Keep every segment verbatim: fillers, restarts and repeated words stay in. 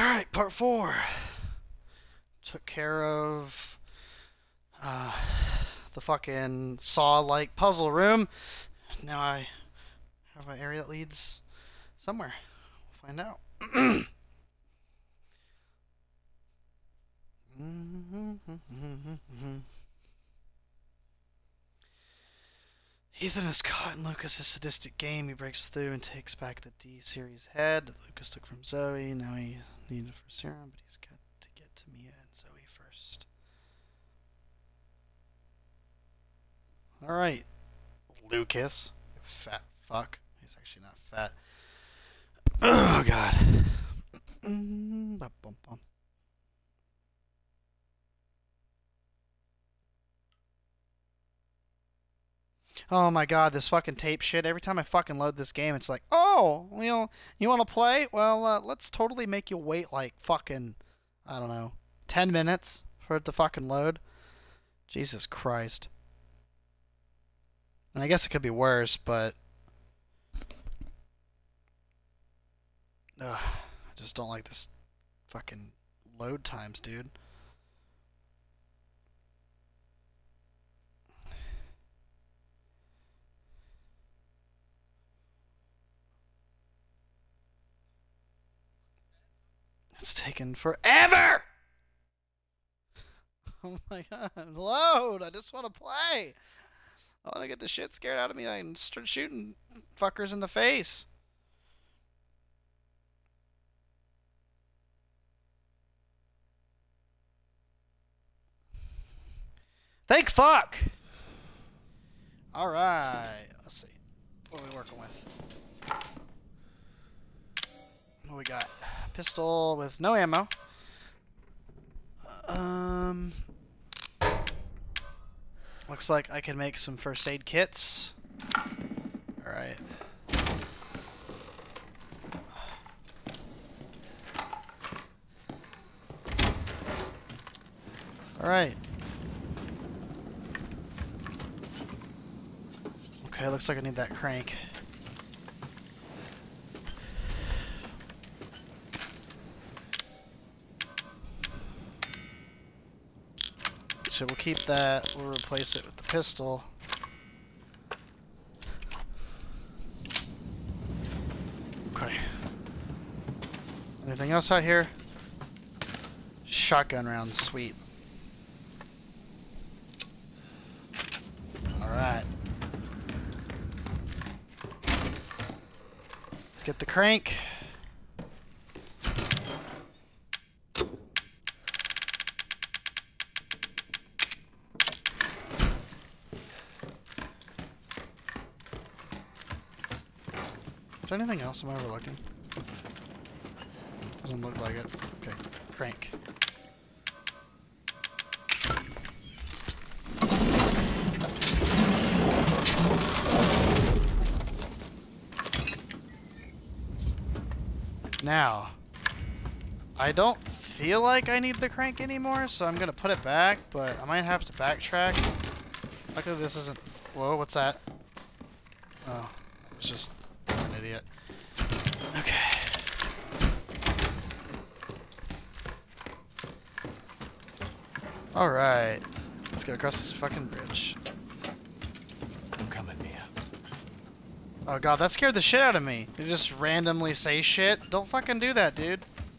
Alright, part four. Took care of uh, the fucking saw-like puzzle room. Now I have an area that leads somewhere. We'll find out. Ethan is caught in Lucas' sadistic game. He breaks through and takes back the D-series head that Lucas took from Zoe. Now he needed it for serum, but he's got to get to Mia and Zoe first. Alright, Lucas. Fat fuck. He's actually not fat. Oh, God. Oh my god, this fucking tape shit. Every time I fucking load this game, it's like, oh, you know, you want to play? Well, uh, let's totally make you wait like fucking, I don't know, ten minutes for it to fucking load. Jesus Christ. And I guess it could be worse, but ugh, I just don't like this fucking load times, dude. It's taken forever! Oh my god, load! I just want to play! I want to get the shit scared out of me and start shooting fuckers in the face. Thank fuck! Alright, let's see. What are we working with? What we got? Pistol with no ammo. Um, looks like I can make some first aid kits. Alright. Alright. Okay, looks like I need that crank. So we'll keep that, we'll replace it with the pistol. Okay. Anything else out here? Shotgun rounds, sweet. Alright. Let's get the crank. Is there anything else I'm overlooking? Doesn't look like it. Okay, crank. Now, I don't feel like I need the crank anymore, so I'm gonna put it back, but I might have to backtrack. Luckily this isn't... Whoa, what's that? Oh, it's just... an idiot. Okay. Alright. Let's go across this fucking bridge. I'm coming, Mia. Oh god, that scared the shit out of me. You just randomly say shit. Don't fucking do that, dude.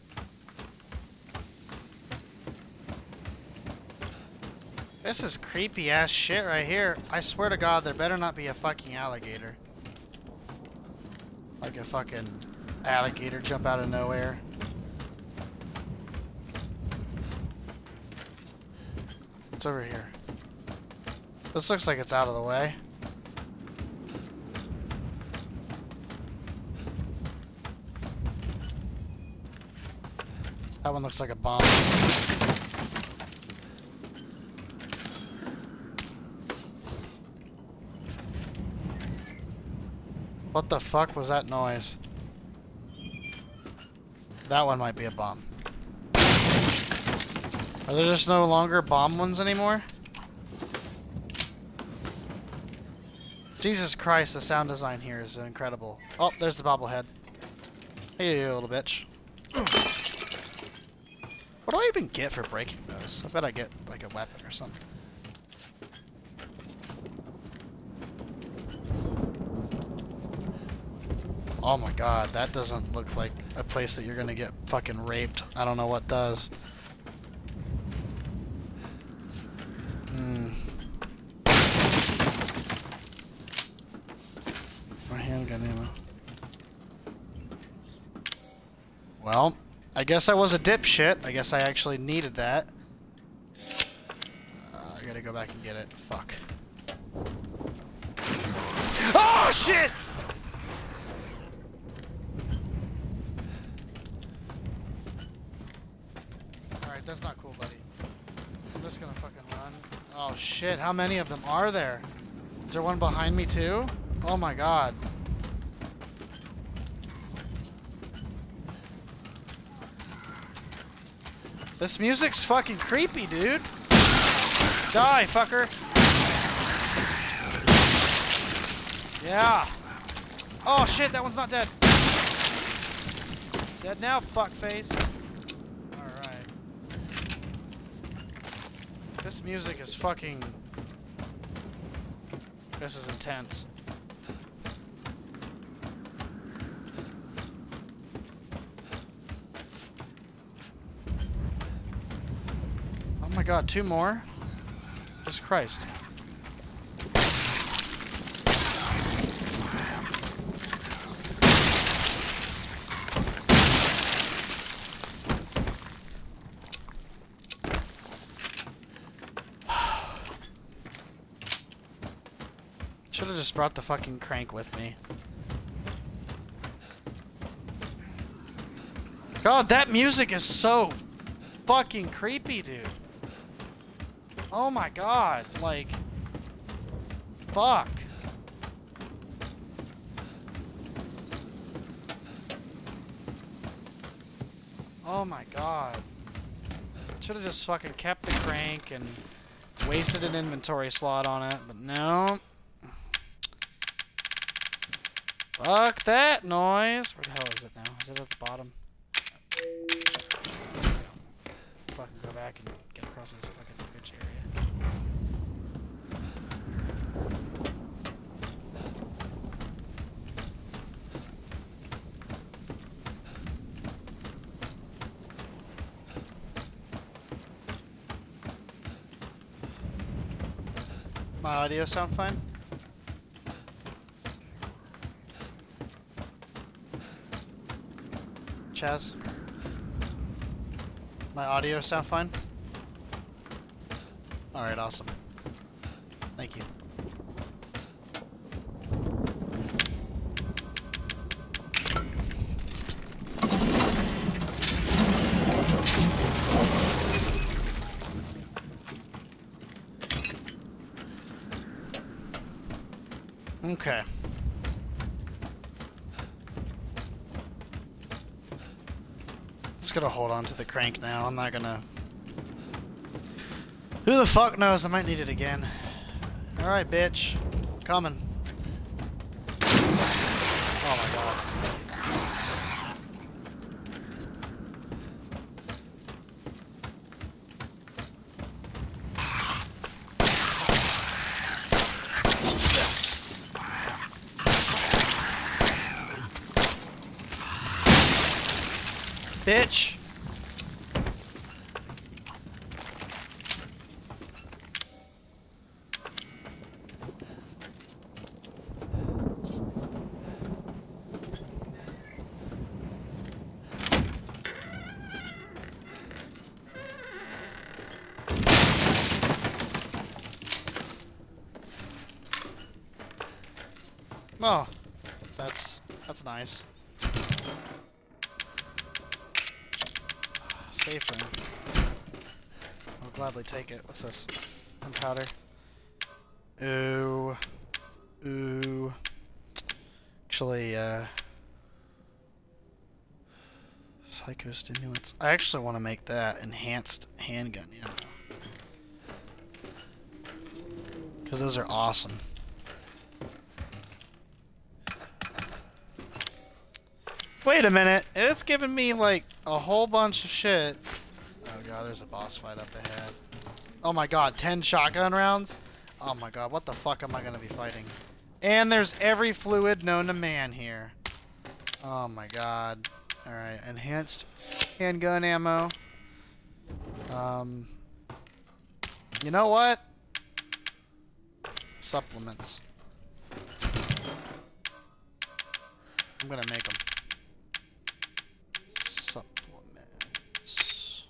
This is creepy ass shit right here. I swear to god, there better not be a fucking alligator. Like a fucking alligator jump out of nowhere. What's over here? This looks like it's out of the way. That one looks like a bomb. What the fuck was that noise? That one might be a bomb. Are there just no longer bomb ones anymore? Jesus Christ, the sound design here is incredible. Oh, there's the bobblehead. Hey, you little bitch. What do I even get for breaking those? I bet I get like a weapon or something. Oh my god, that doesn't look like a place that you're gonna get fucking raped. I don't know what does. Hmm. My handgun ammo. Well, I guess I was a dipshit. I guess I actually needed that. Uh, I gotta go back and get it. Fuck. Oh shit! Alright, that's not cool, buddy. I'm just gonna fucking run. Oh shit, how many of them are there? Is there one behind me too? Oh my god. This music's fucking creepy, dude. Die, fucker. Yeah. Oh shit, that one's not dead. Dead now, fuckface. Alright. This music is fucking... This is intense. Oh my god, two more? Jesus Christ. Should have just brought the fucking crank with me. God, that music is so fucking creepy, dude. Oh my god, like... Fuck. Oh my god. Should have just fucking kept the crank and wasted an inventory slot on it, but no. Fuck that noise! Where the hell is it now? Is it at the bottom? Fucking go back and get across this fucking bitch area. My audio sound fine? Chaz? My audio sound fine? Alright, awesome. Thank you. Okay. Just gonna hold on to the crank now. I'm not gonna... Who the fuck knows? I might need it again. Alright, bitch. Coming. Oh my god. Bitch! Oh, that's that's nice. Safe room. I'll gladly take it. What's this? Gunpowder. Ooh. Ooh. Actually, uh... psychostimulants. I actually want to make that enhanced handgun ammo. Because those are awesome. Wait a minute, it's giving me like a whole bunch of shit. Oh god, there's a boss fight up ahead. Oh my god, ten shotgun rounds? Oh my god, what the fuck am I gonna be fighting? And there's every fluid known to man here. Oh my god. Alright, enhanced handgun ammo. Um, you know what? Supplements. I'm gonna make them. Supplements.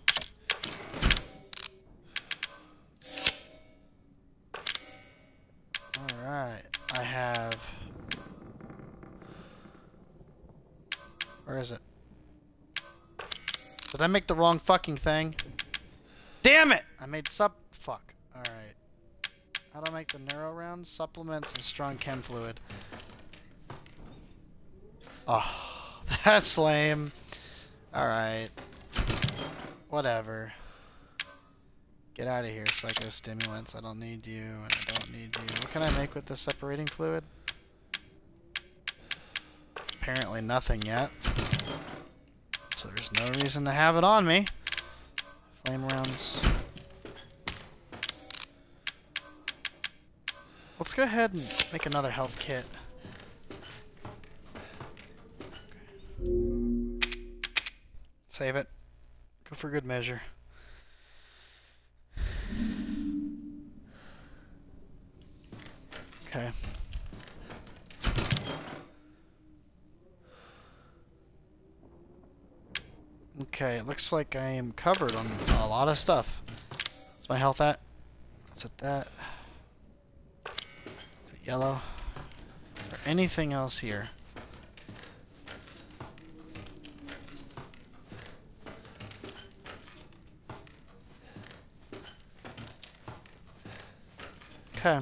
Alright, I have... Where is it? Did I make the wrong fucking thing? Damn it! I made sup... Fuck. Alright. How do I make the neuro rounds? Supplements and strong chem fluid. Oh, that's lame. Alright. Whatever. Get out of here, psychostimulants. I don't need you, and I don't need you. What can I make with the separating fluid? Apparently nothing yet. So there's no reason to have it on me. Flame rounds. Let's go ahead and make another health kit. Save it. Go for good measure. Okay. Okay, it looks like I am covered on a lot of stuff. What's my health at? What's at that? Is it yellow? Is there anything else here? Okay.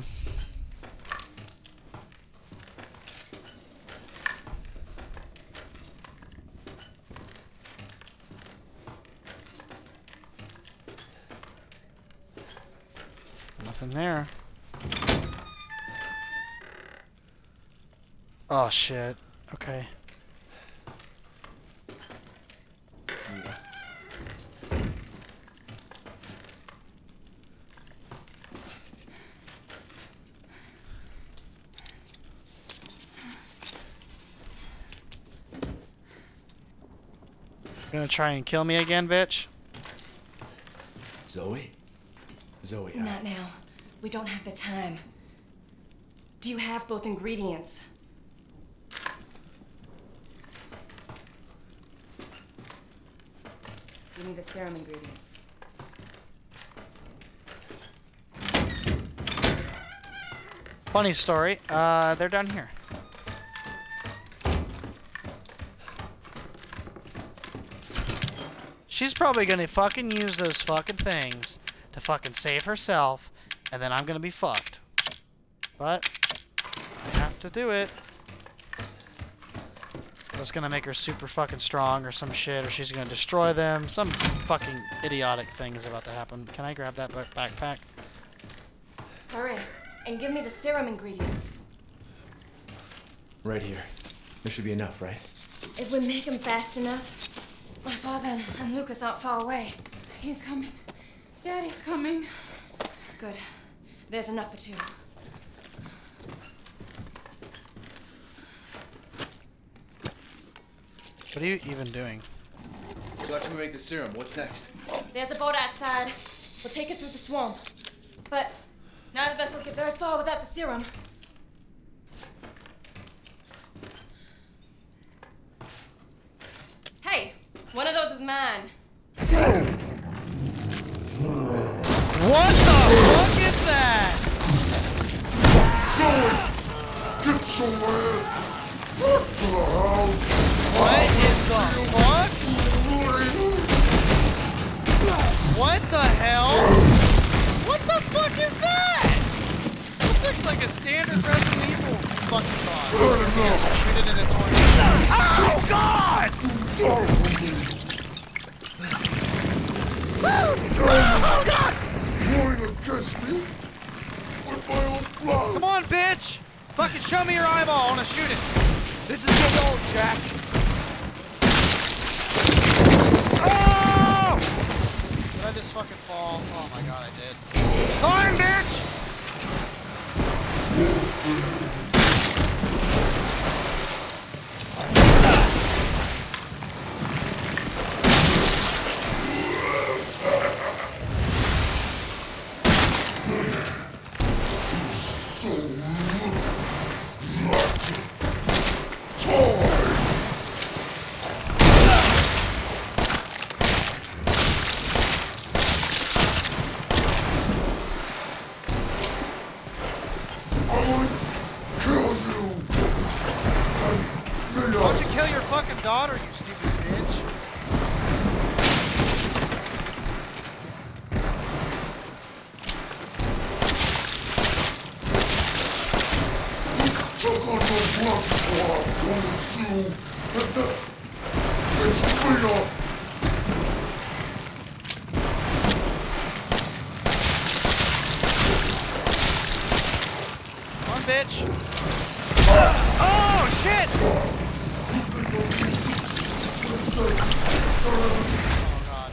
Nothing there. Oh shit. Okay. Gonna try and kill me again, bitch? Zoe? Zoe, I... Not now. We don't have the time. Do you have both ingredients? Give me the serum ingredients. Funny story. Uh, they're down here. She's probably gonna fucking use those fucking things to fucking save herself, and then I'm gonna be fucked. But I have to do it. That's gonna make her super fucking strong or some shit, or she's gonna destroy them. Some fucking idiotic thing is about to happen. Can I grab that backpack? Hurry, and give me the serum ingredients. Right here. There should be enough, right? If we make them fast enough, my father and Lucas aren't far away. He's coming. Daddy's coming. Good. There's enough for two. What are you even doing? So after we make the serum, what's next? There's a boat outside. We'll take it through the swamp. But none of us will get very far without the serum. Hey, one of those is mine. What the fuck is that? Get your ass back to the house. What in the fuck? What the hell? What the fuck is that? This looks like a standard Resident Evil fucking boss. Shoot it in its horn. Oh god! Oh god! Going against me with my own blood. Come on, bitch! Fucking show me your eyeball. I wanna shoot it. This is your goal, Jack. Oh! Did I fucking fall. Oh my god, I did. Climb, bitch! Why don't you kill your fucking daughter, you stupid bitch? Took on your blood clot, going through. It's clear. Come on, bitch. Oh, shit! Oh, God.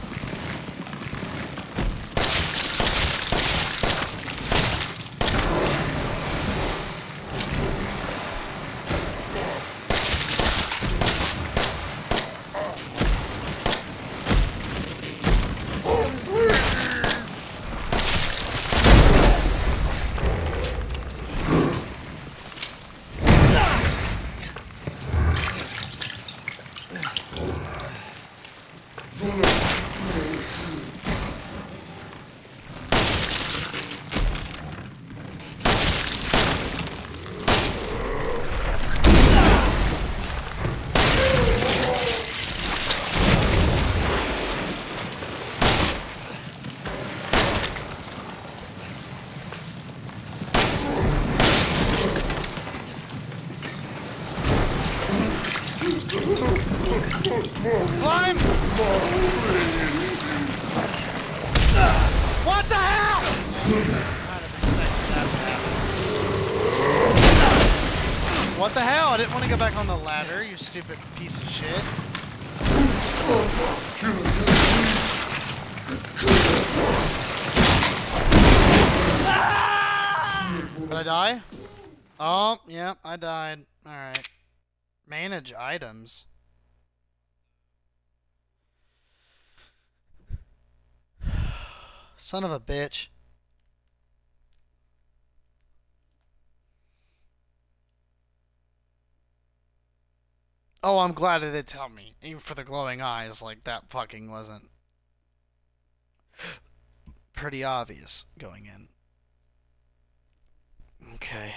Climb! What the hell? What the hell? I didn't want to go back on the ladder, you stupid piece of shit. Did I die? Oh, yeah, I died. Alright. Manage items. Son of a bitch. Oh, I'm glad they did tell me. Even for the glowing eyes, like, that fucking wasn't pretty obvious going in. Okay.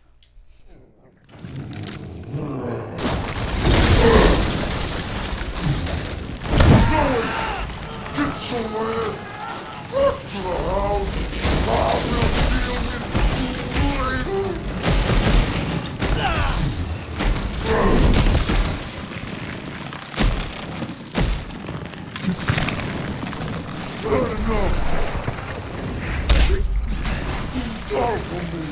Get somewhere! Back to the house! I will deal with you later! Good enough! Die for me!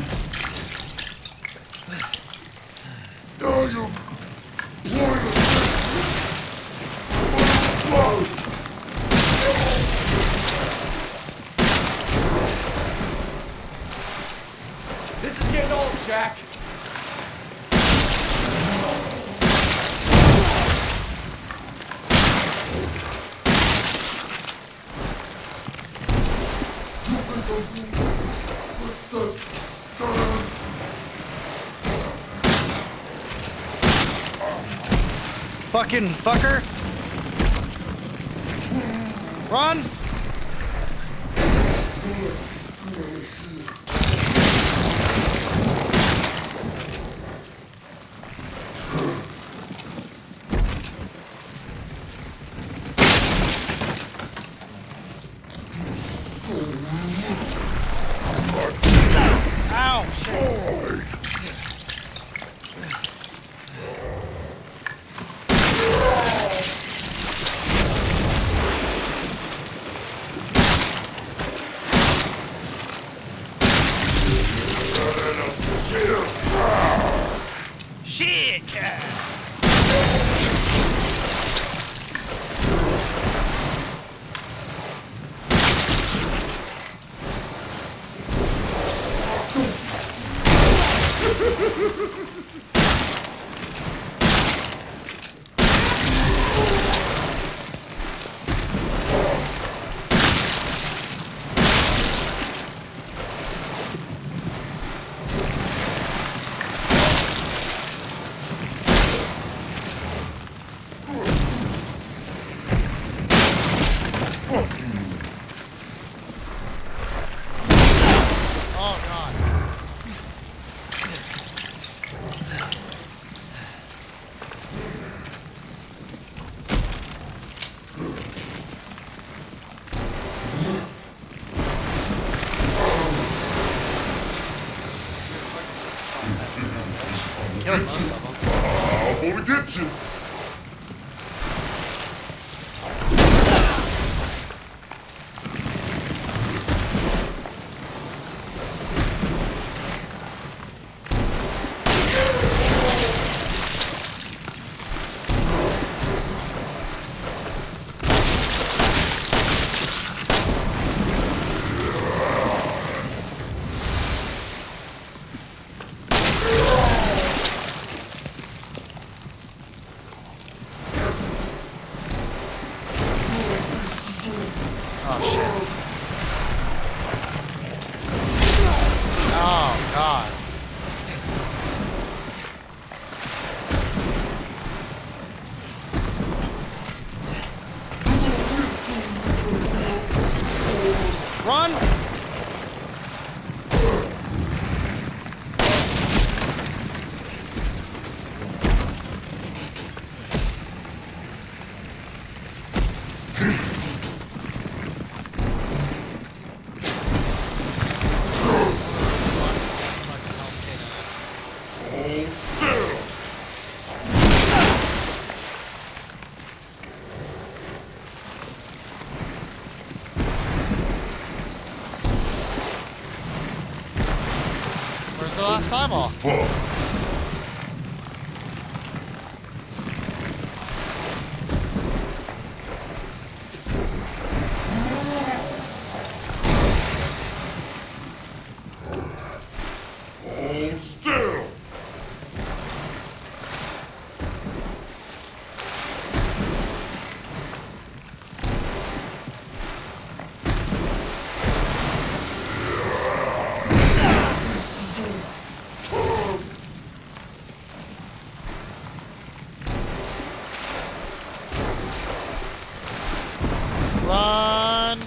Now you point of blood! This is getting old, Jack. Fucking fucker! Run! Ow! Shit. killed most of them. I'm gonna get you. Oh shit. Oh god. Run! Where's the last time off? Fuck. Hold still. Run!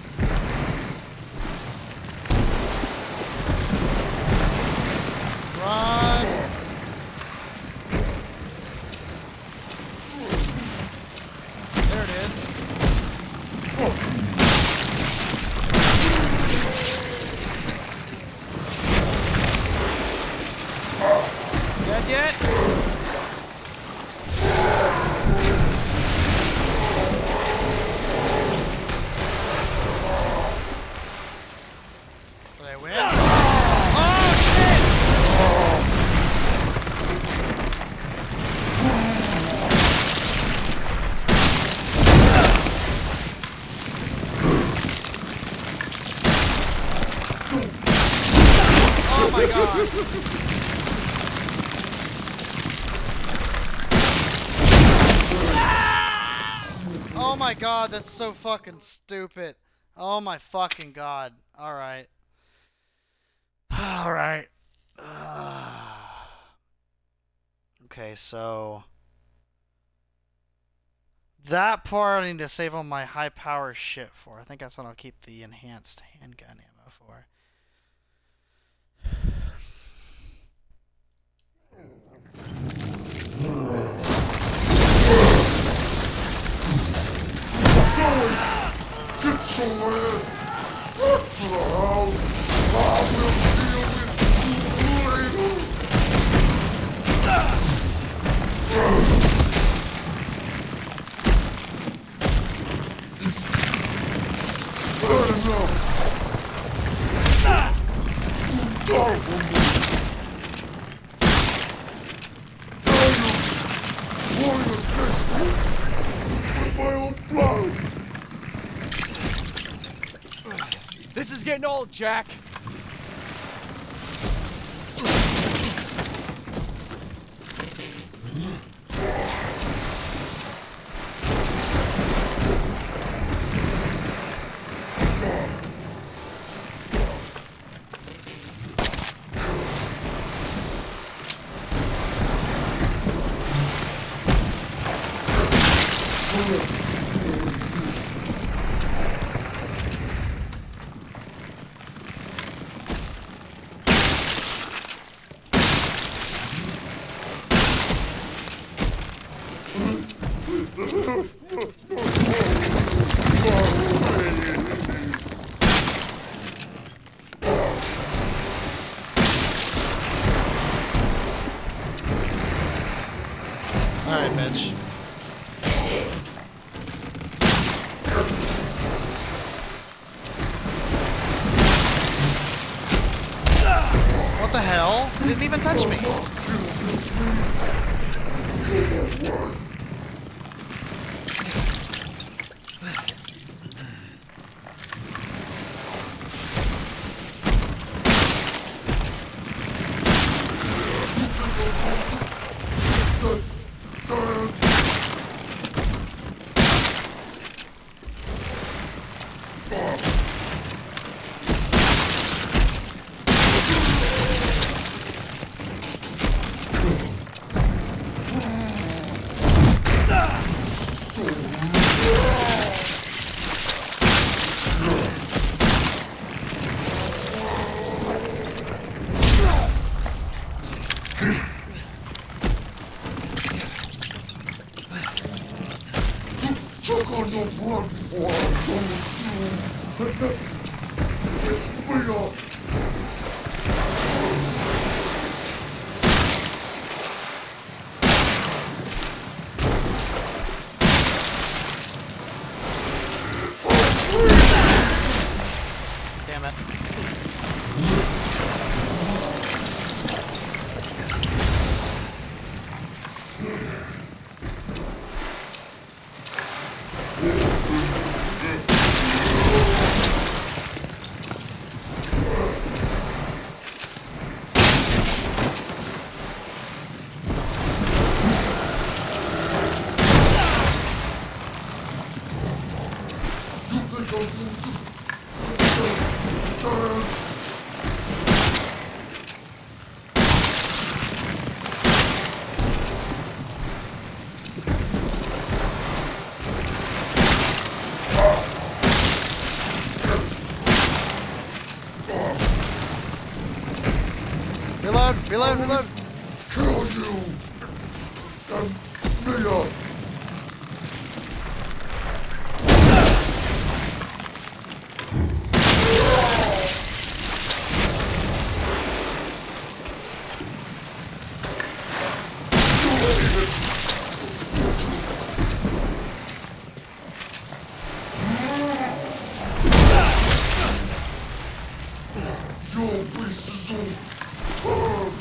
Run! There it is. Dead yet? Did I win? Oh shit! Oh my god! Oh my god, that's so fucking stupid. Oh my fucking god. Alright. Alright. Okay, so that part I need to save all my high power shit for. I think that's what I'll keep the enhanced handgun ammo for. Get your ass back to the house. I will deal with you later. Bad enough. You die for me. Now you warriors face me with my own blood. This is getting old, Jack. didn't even touch me. Check on your blood before I go with you. It's Leah. Damn it. Reload, reload, reload. Kill you. And Mia. You're wasted on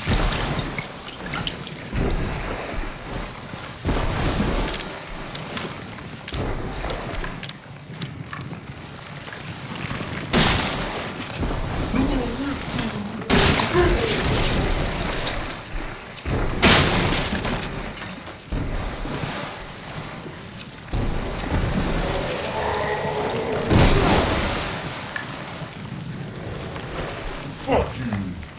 Fuck you.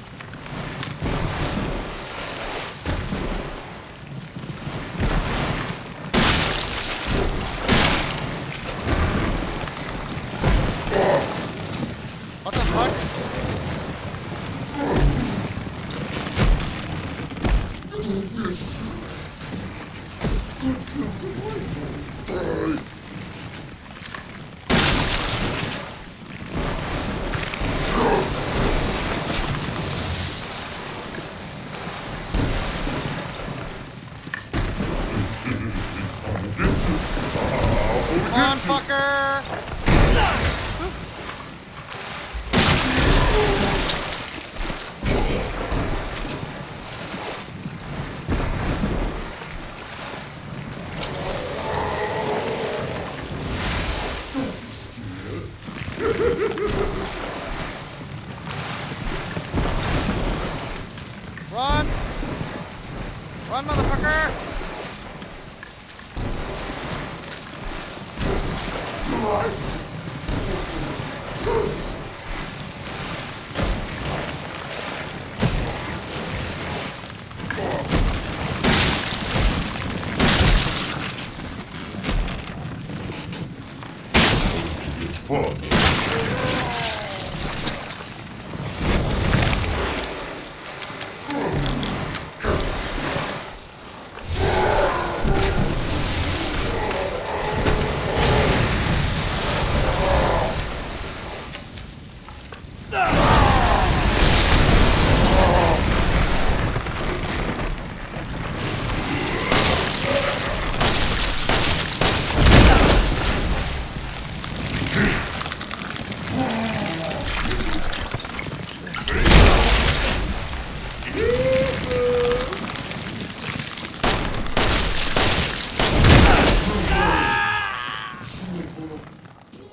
What the fuck? Die. Come on, fucker! Run! Run, motherfucker! Fuck.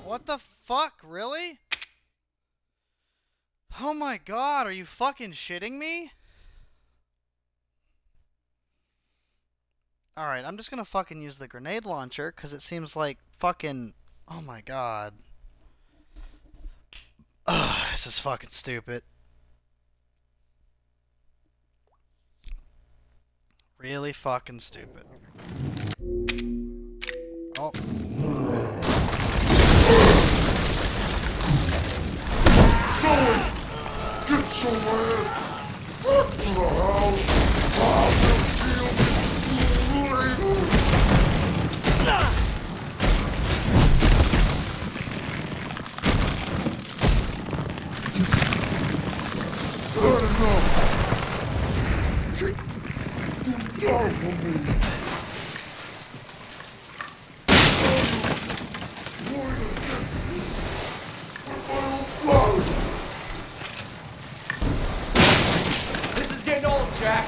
What the fuck? Really? Oh my god, are you fucking shitting me? Alright, I'm just gonna fucking use the grenade launcher, because it seems like fucking... Oh my god. Ugh, this is fucking stupid. Really fucking stupid. Oh. Zoe! Get your ass back to the house! I will deal with you later! Not enough! Take... You die for me! Going to get me with my own blood! This is getting old, Jack.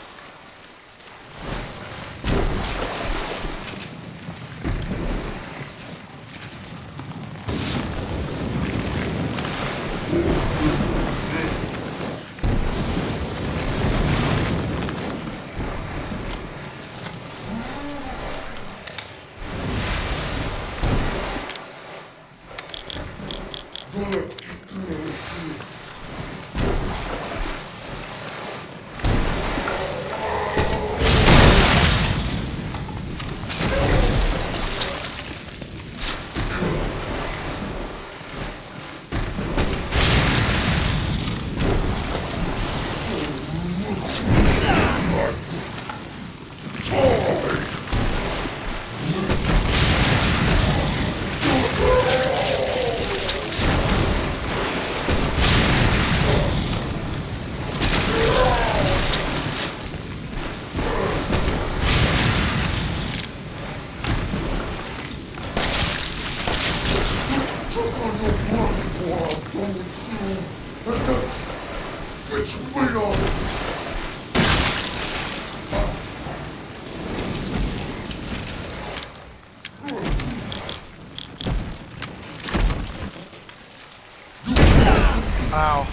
Ow.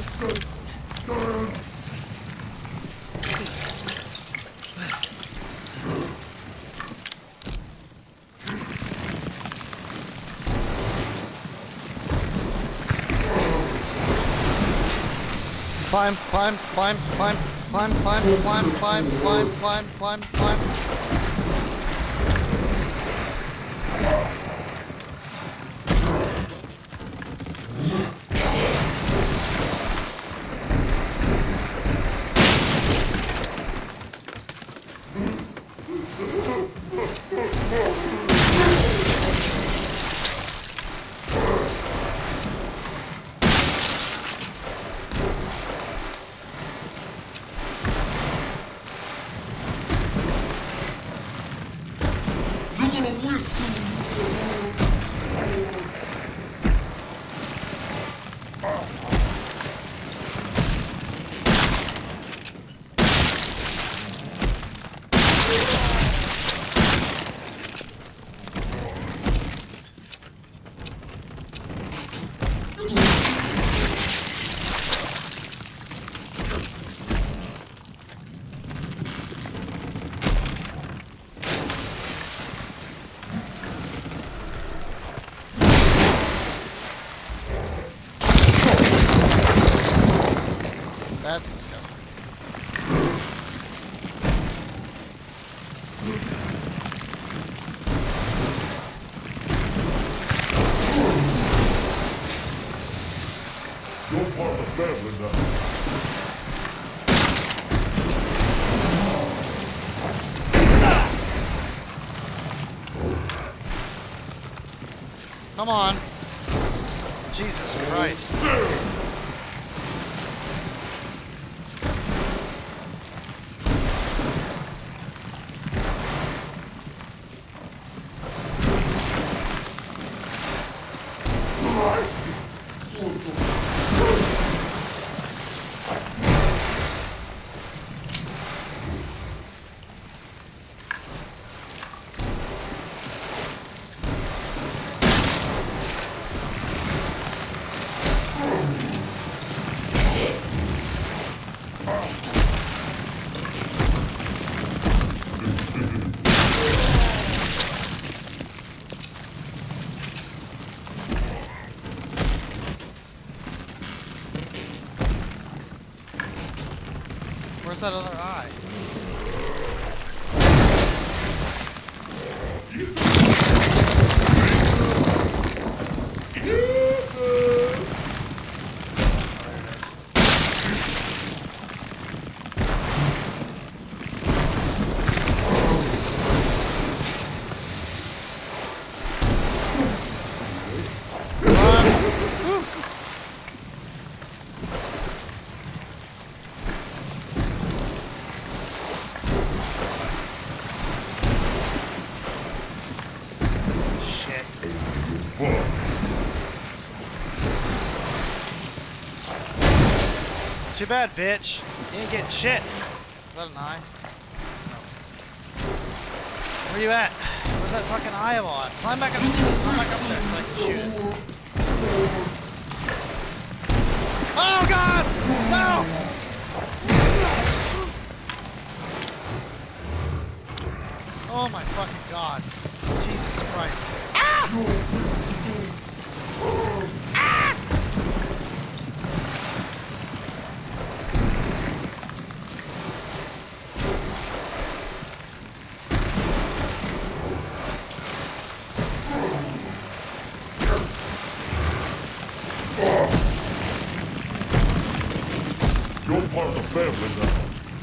Climb, climb, climb, climb, climb, climb, climb, climb, climb, climb, climb, climb. That's disgusting. You're part of the family now. Come on. Jesus Christ. that other eye? Too bad, bitch. You ain't getting shit. Is that an eye? No. Where you at? Where's that fucking eyeball at? Climb back up, climb back up there so I can shoot it. Oh god! No! Oh my fucking god. Jesus Christ. Ah! Ah! You're part of the family now.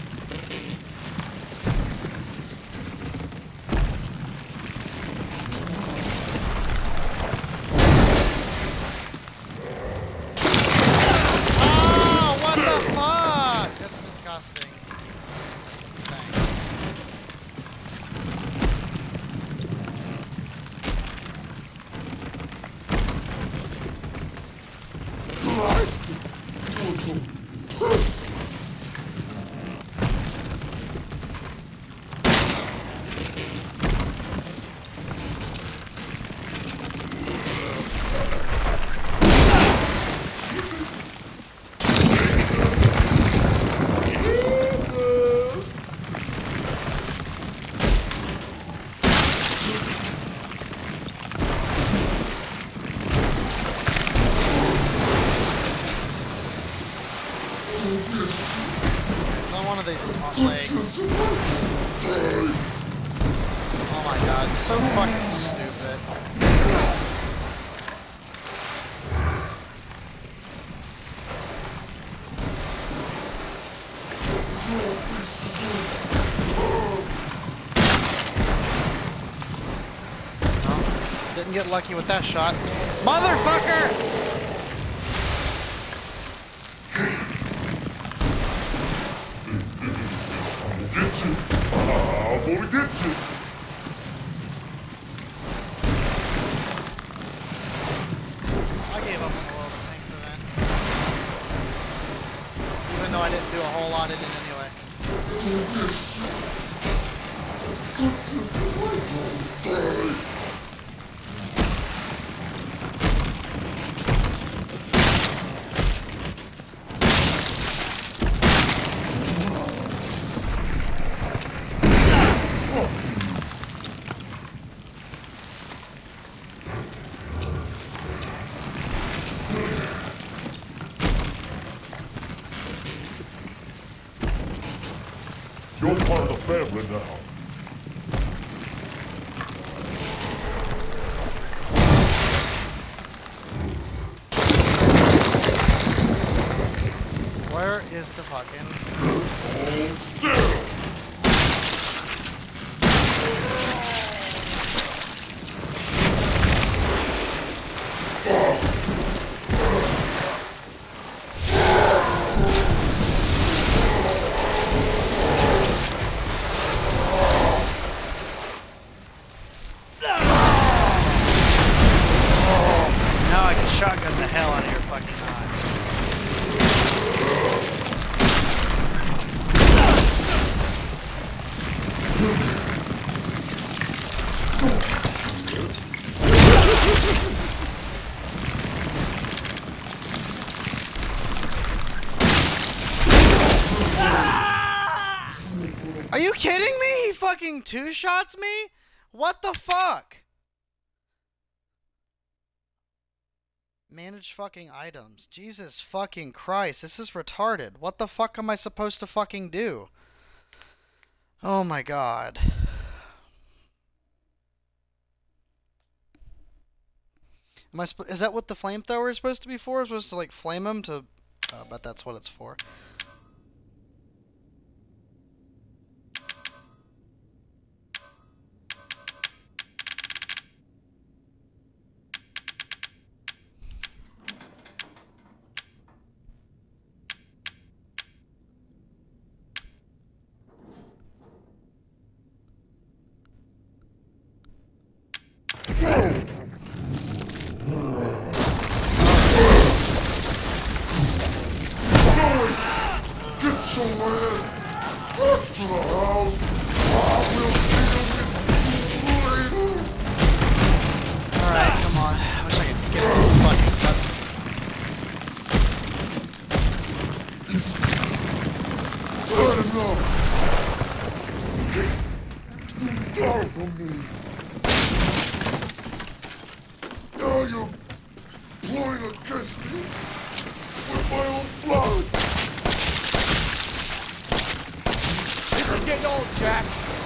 Oh, what the fuck? That's disgusting. Thanks. Christ! You're so pissed. It's on one of these legs. Oh my god, it's so fucking stupid. No, didn't get lucky with that shot. Motherfucker! Get you. I'm gonna get you. I gave up on the world of tanks event. Even though I didn't do a whole lot in it anyway. You're part of the family now. Where is the fucking... Hold still. Now I can shotgun the hell out of your fucking eye. Are you kidding me? He fucking two shots me? What the fuck? manage fucking items. Jesus fucking Christ, this is retarded. What the fuck am I supposed to fucking do? Oh my god. Am I sp- is that what the flamethrower is supposed to be for? Is it supposed to like flame them to... Oh, I bet that's what it's for. Alright, come on. I wish I could skip this fucking cutscene. Bad enough! You die from me! Now you're playing against me with my own blood! This is getting old, Jack.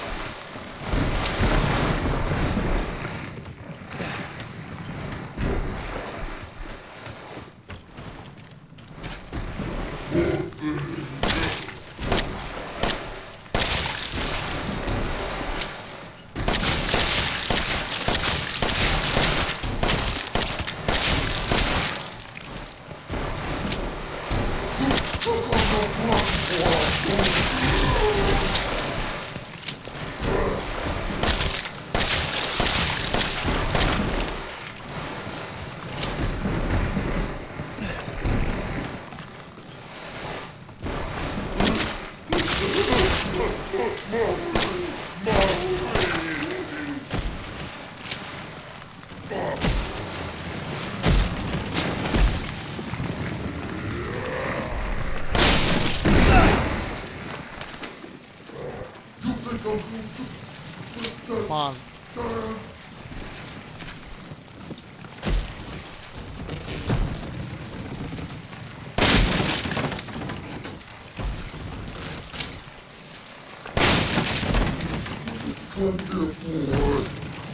Come on. Come here, boy.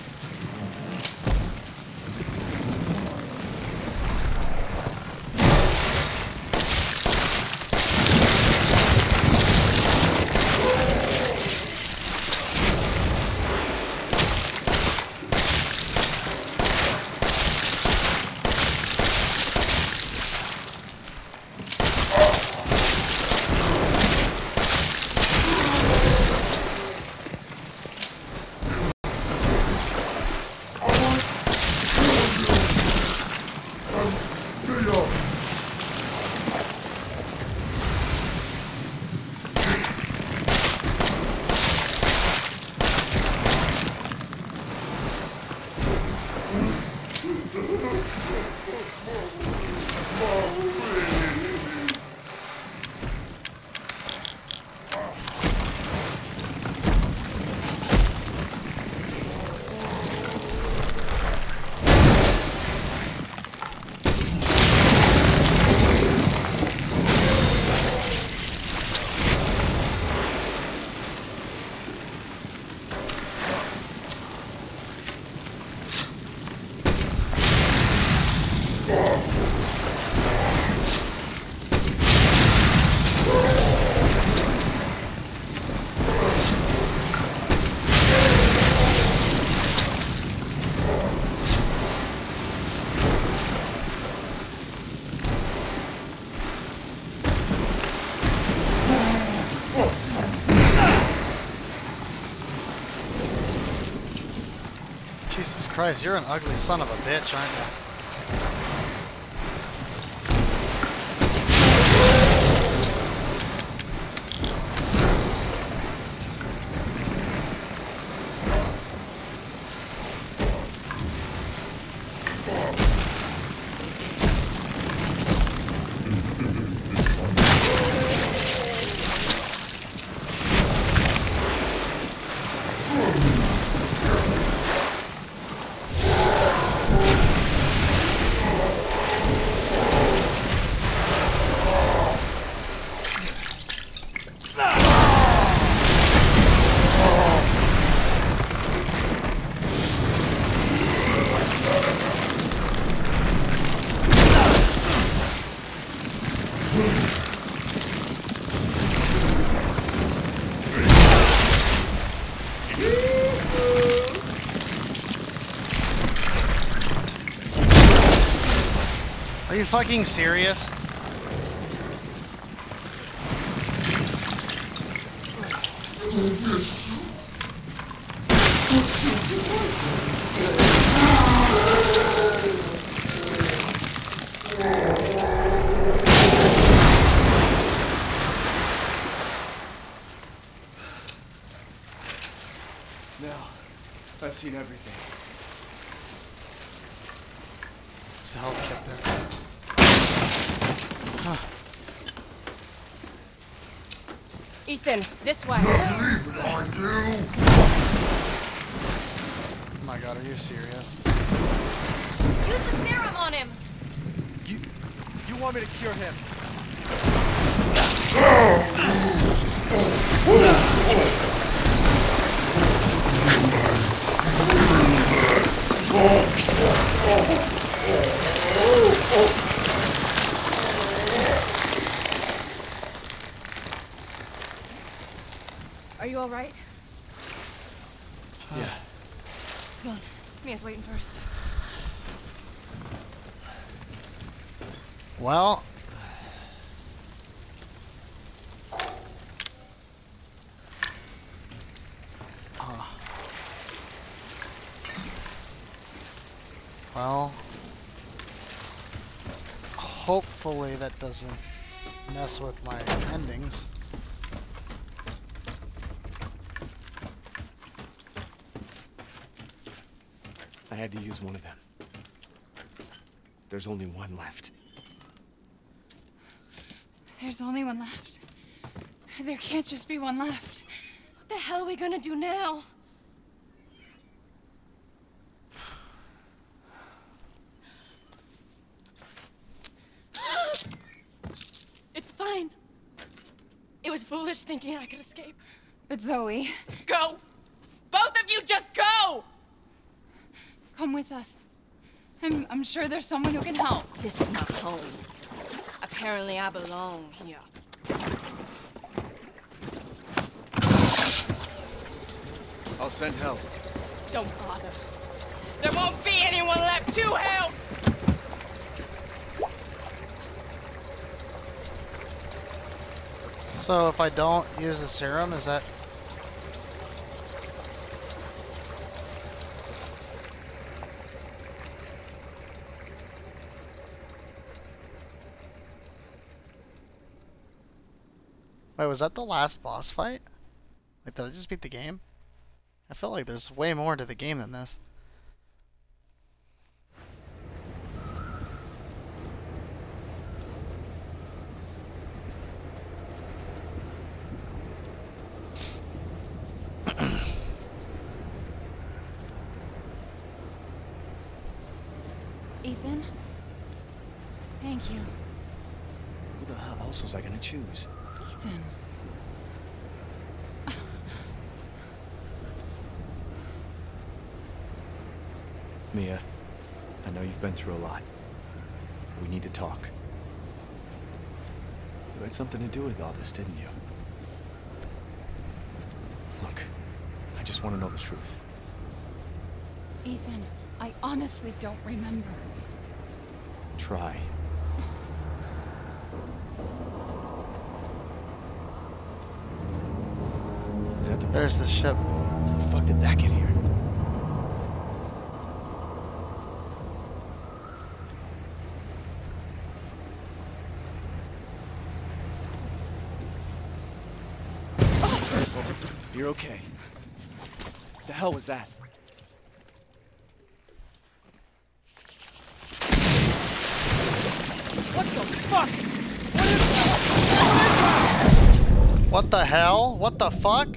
Jesus Christ, you're an ugly son of a bitch, aren't you? Are you fucking serious? Now, I've seen everything. There's a health kit there. Huh. Ethan, this way. Leave on you! Oh my god, are you serious? Use the serum on him. You, you want me to cure him? Are you all right? Yeah. Come on. Mia's waiting for us. Well, uh, well, hopefully that doesn't mess with my endings. I had to use one of them. There's only one left. There's only one left. There can't just be one left. What the hell are we gonna do now? It's fine. It was foolish thinking I could escape. But Zoe, Go! Both of you just go! come with us. I'm, I'm sure there's someone who can help. This is not home. Apparently I belong here. I'll send help. Don't bother. There won't be anyone left to help! So if I don't use the serum, is that... Wait, was that the last boss fight? Like, did I just beat the game? I feel like there's way more to the game than this. Ethan? Thank you. Who the hell else was I gonna choose? Ethan. Mia, I know you've been through a lot. We need to talk. You had something to do with all this, didn't you? Look, I just want to know the truth. Ethan, I honestly don't remember. Try. Is that the... There's the ship. How the fuck did that get here? You're okay. What the hell was that? What the fuck? What the hell? What the fuck?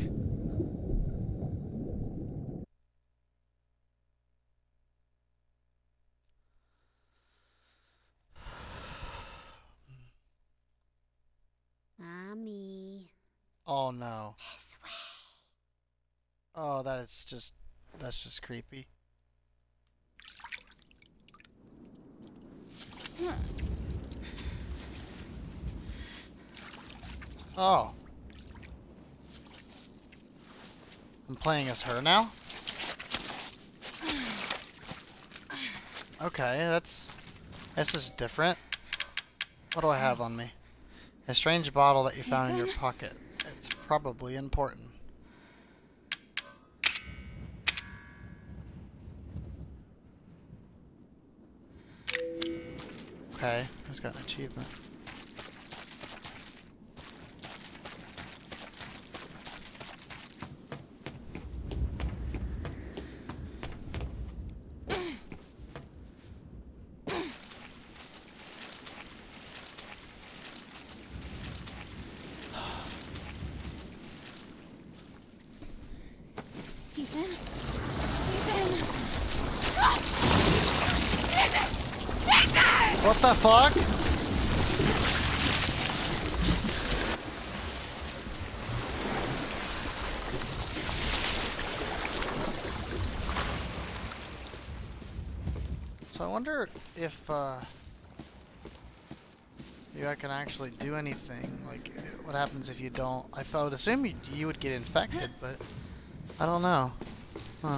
Mommy. Oh no. This way. Oh, that is just... that's just creepy. Oh. I'm playing as her now? Okay, that's... This is different. What do I have on me? A strange bottle that you found in your pocket. It's probably important. Okay, who's got an achievement? Ethan? Ethan! What the fuck? So I wonder if uh, maybe I can actually do anything. Like, what happens if you don't? I would assume you, you would get infected, but I don't know. Huh.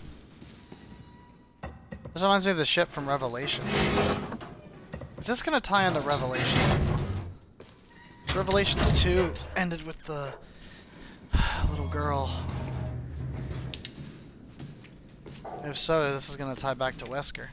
This reminds me of the ship from Revelations. Is this gonna tie into Revelations? Revelations two ended with the little girl. If so, this is gonna tie back to Wesker.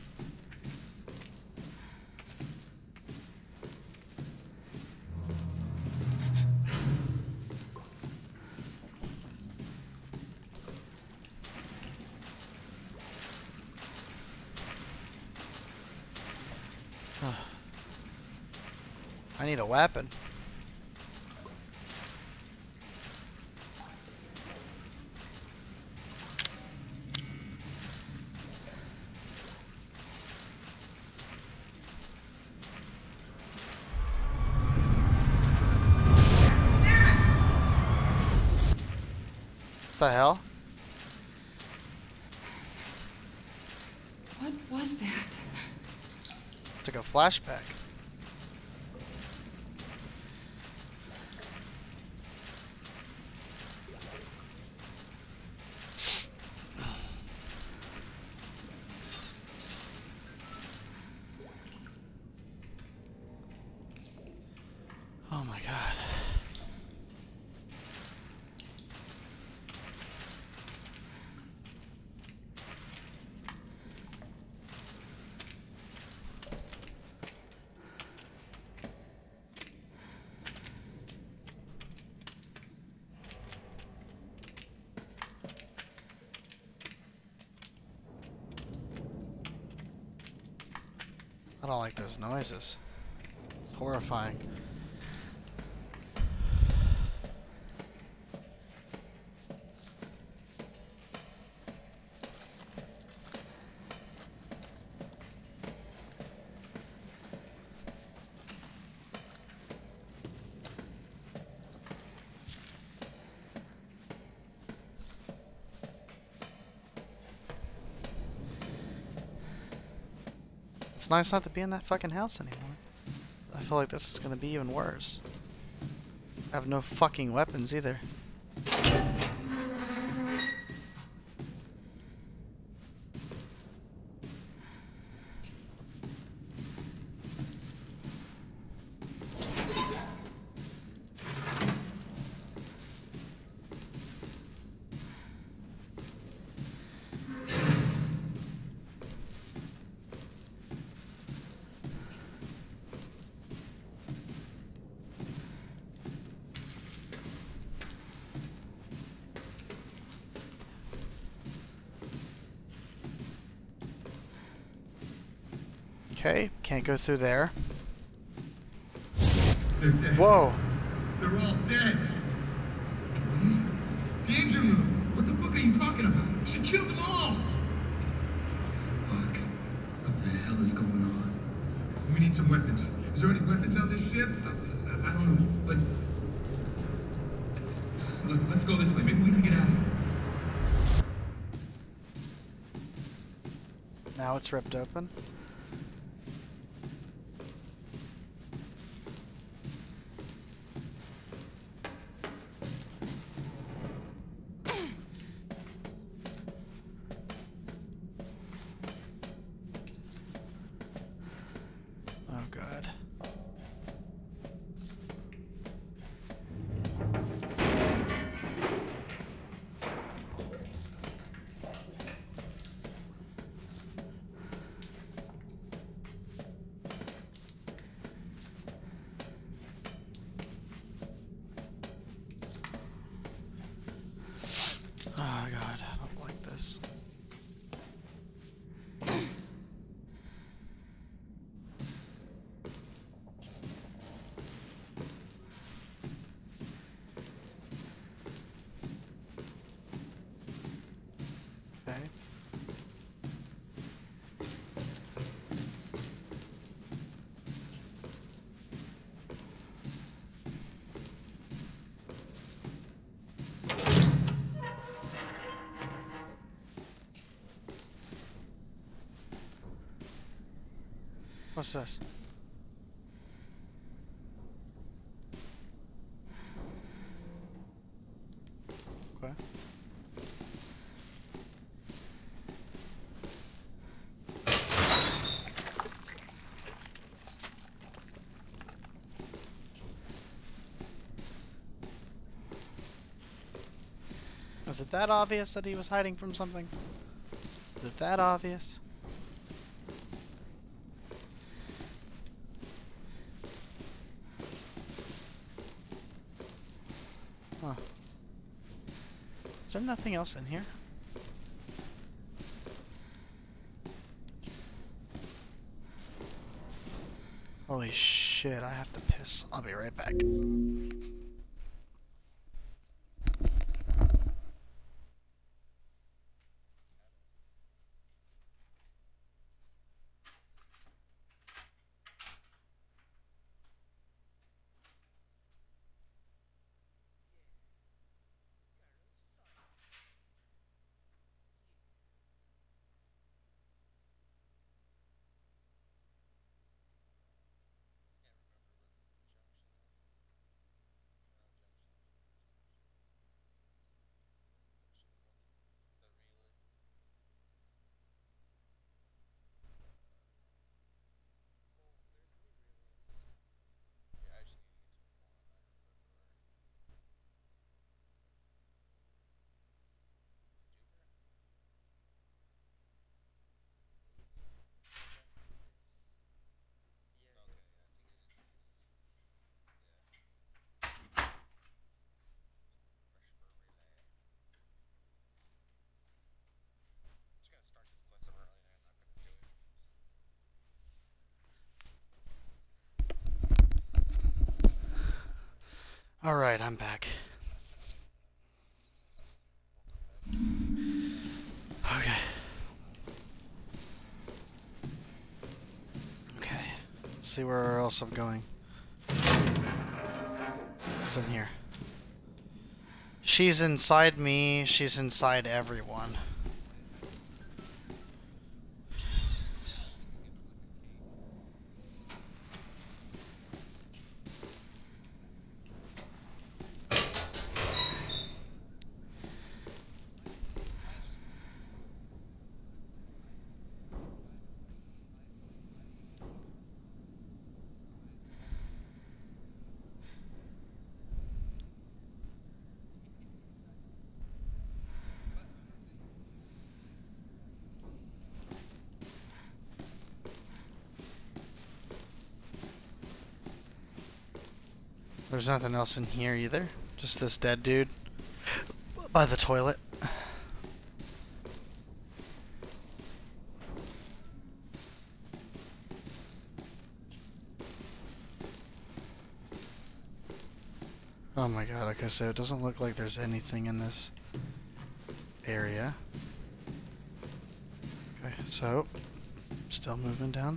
I need a weapon. What the hell? What was that? It's like a flashback. Oh my god. I don't like those noises. It's horrifying. It's nice not to be in that fucking house anymore. I feel like this is gonna be even worse. I have no fucking weapons either. Okay, can't go through there. They're dead. Whoa! They're all dead. The engine room. What the fuck are you talking about? She killed them all. Fuck. What the hell is going on? We need some weapons. Is there any weapons on this ship? I, I, I don't know, but... Look, let's go this way. Maybe we can get out of here. Now it's ripped open. God. Oh God, I don't like this. Okay. What's this? Okay. Is it that obvious that he was hiding from something? Is it that obvious? Huh. Is there nothing else in here? Holy shit, I have to piss. I'll be right back. Alright, I'm back. Okay. Okay. Let's see where else I'm going. What's in here? She's inside me. She's inside everyone. There's nothing else in here either. Just this dead dude by the toilet. Oh my god, okay, so it doesn't look like there's anything in this area. Okay, so still moving down.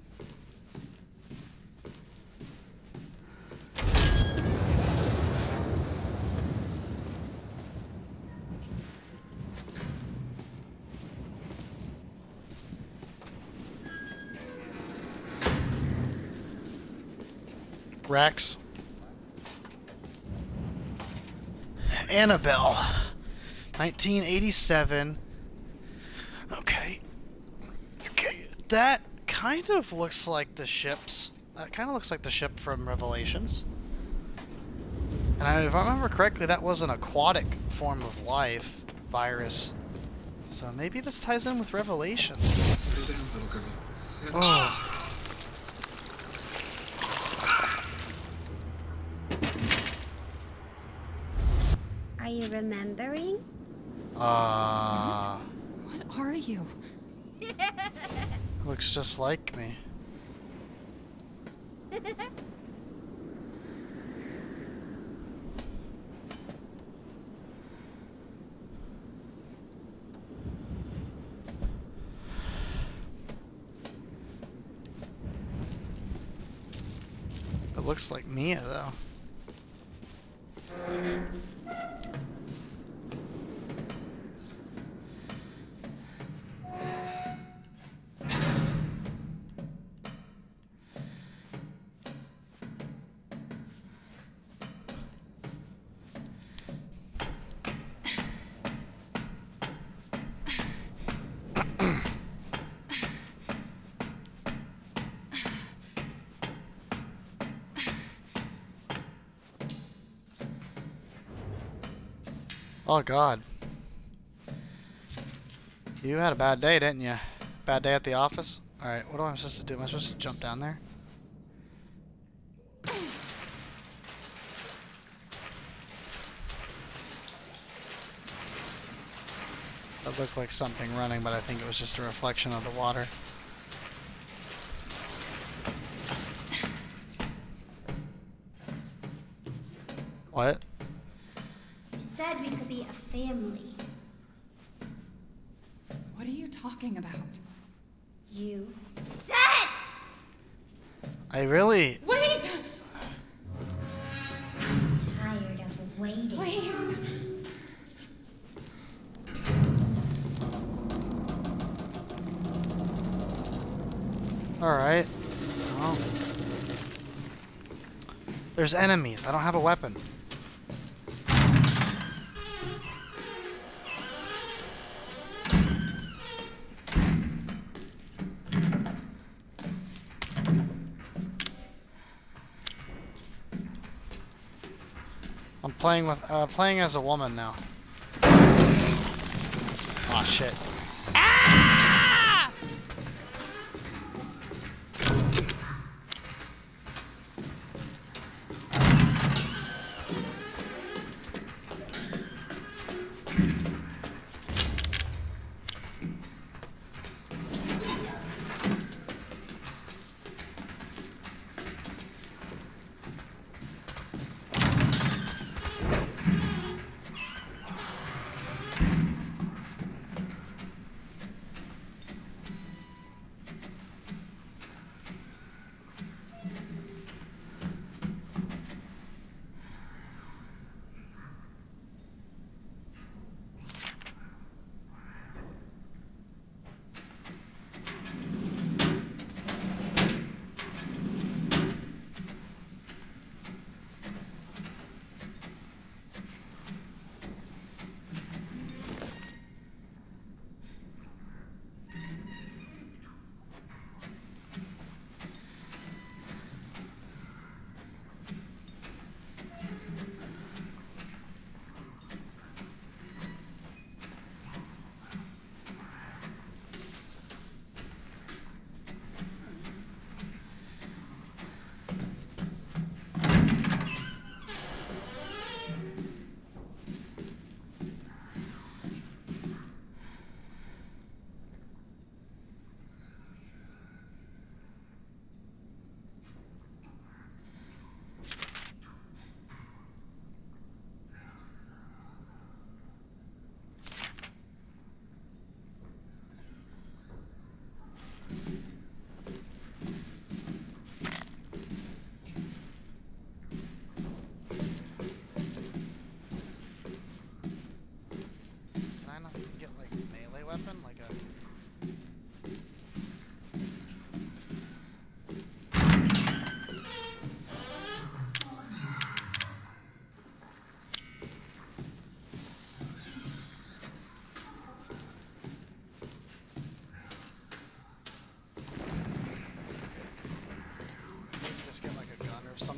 Rex. Annabelle. nineteen eighty-seven. Okay. Okay, that kind of looks like the ships That kind of looks like the ship from Revelations. And I, if I remember correctly, that was an aquatic form of life, virus. So maybe this ties in with Revelations. Settle down, little girl. Settle Oh. Are you remembering? Uh, What are you? looks just like me. It looks like Mia, though. Oh God. You had a bad day, didn't you? Bad day at the office? Alright, what am I supposed to do? Am I supposed to jump down there? That looked like something running, but I think it was just a reflection of the water. What? You said we could be a family. What are you talking about? You said! I really... Wait! Tired of waiting. Please! Alright. Well, there's enemies. I don't have a weapon. I'm playing with uh, playing as a woman now. Aw, shit.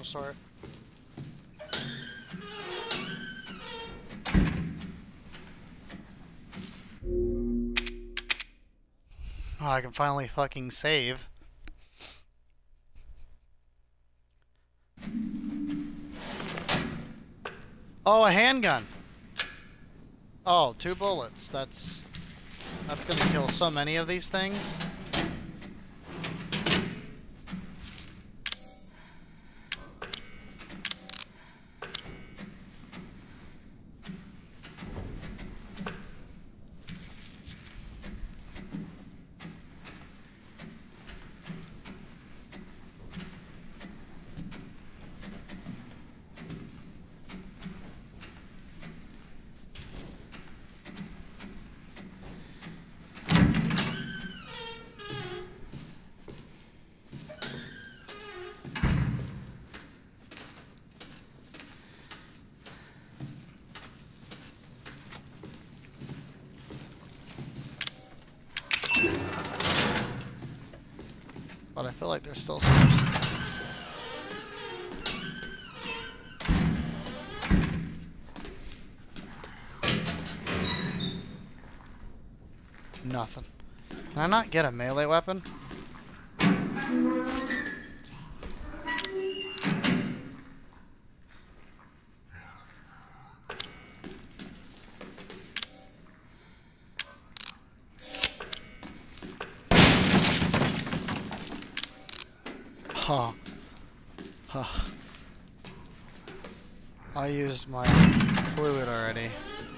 sort. Oh, I can finally fucking save. Oh, a handgun. Oh, two bullets. That's that's gonna kill so many of these things. But I feel like there's still some. Nothing. Can I not get a melee weapon? Huh. Huh. I used my fluid already.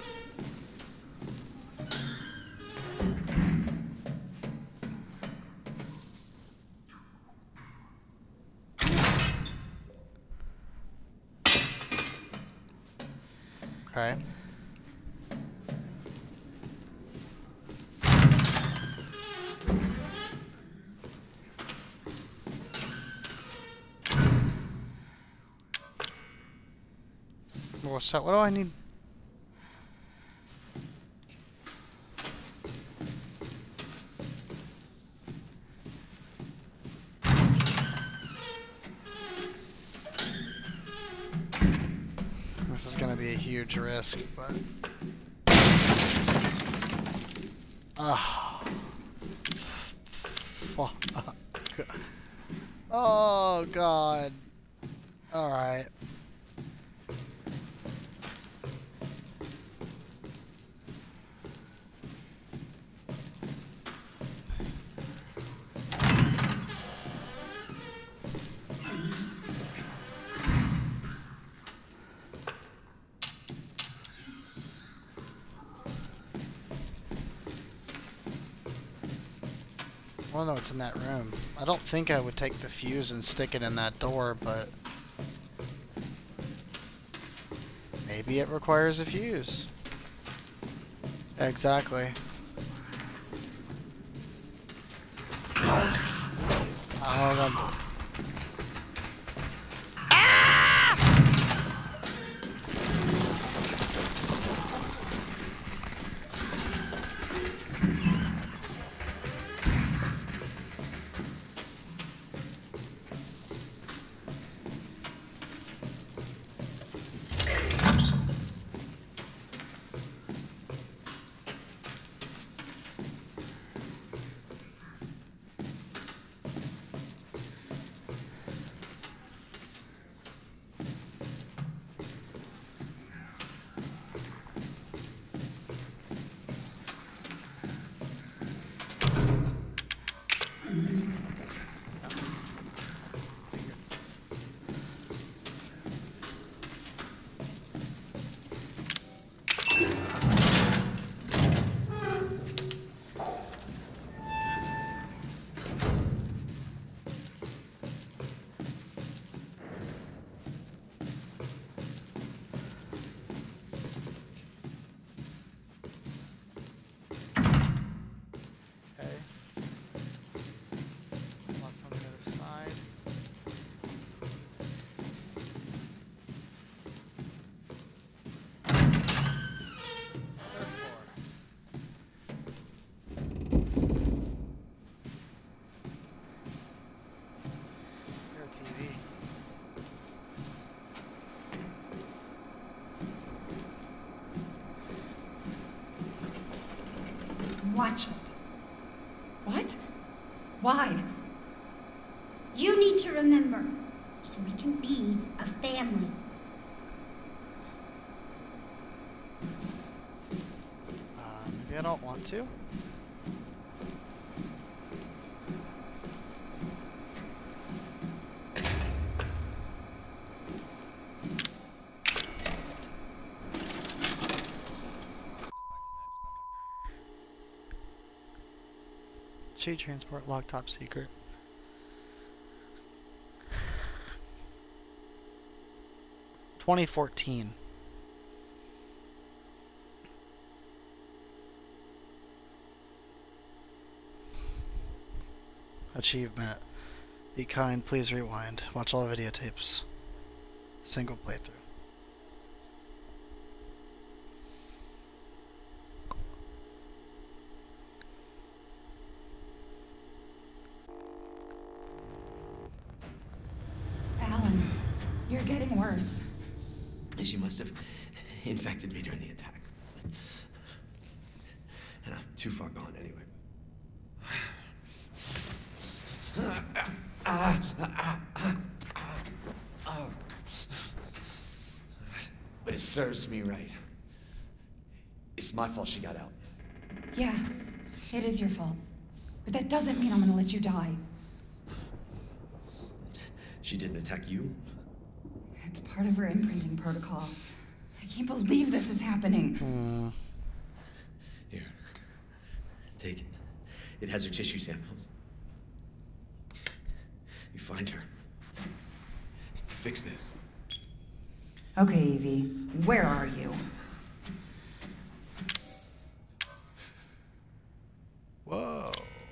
Okay. What's that? What do I need? This is gonna be a huge risk, but ah, fuck. Oh God. All right. I don't know what's in that room. I don't think I would take the fuse and stick it in that door, but maybe it requires a fuse. Exactly. Oh, God. watch it. What? Why? You need to remember, so we can be a family. Uh, maybe I don't want to. Shade transport log top secret. twenty fourteen. Achievement. Be kind, please rewind. Watch all videotapes. Single playthrough. Alan, you're getting worse. She must have infected me during the attack. And I'm too far gone anyway. But it serves me right. It's my fault she got out. Yeah, it is your fault. But that doesn't mean I'm gonna let you die. She didn't attack you? It's part of her imprinting protocol. I can't believe this is happening. Hmm. Here. Take it. It has her tissue samples. You find her. You fix this. Okay, Evie, where are you? Whoa.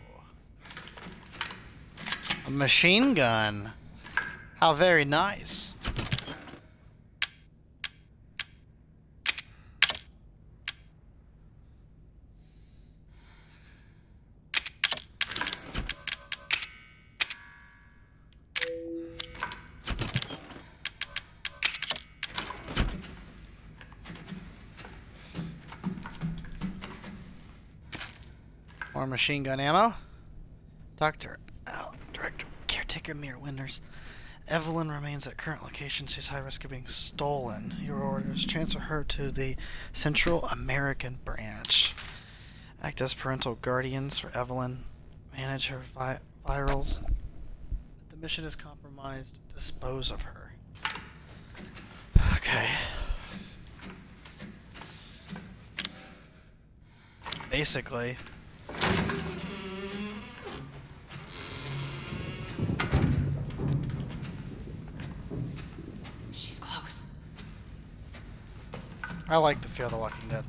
A machine gun. How very nice. More machine gun ammo. Doctor Al, Director, Caretaker Mir Winters. Evelyn remains at current location. She's high risk of being stolen. Your orders: transfer her to the Central American branch. Act as parental guardians for Evelyn. Manage her vi virals. If the mission is compromised, dispose of her. Okay. Basically. She's close. I like the Fear of the Walking Dead.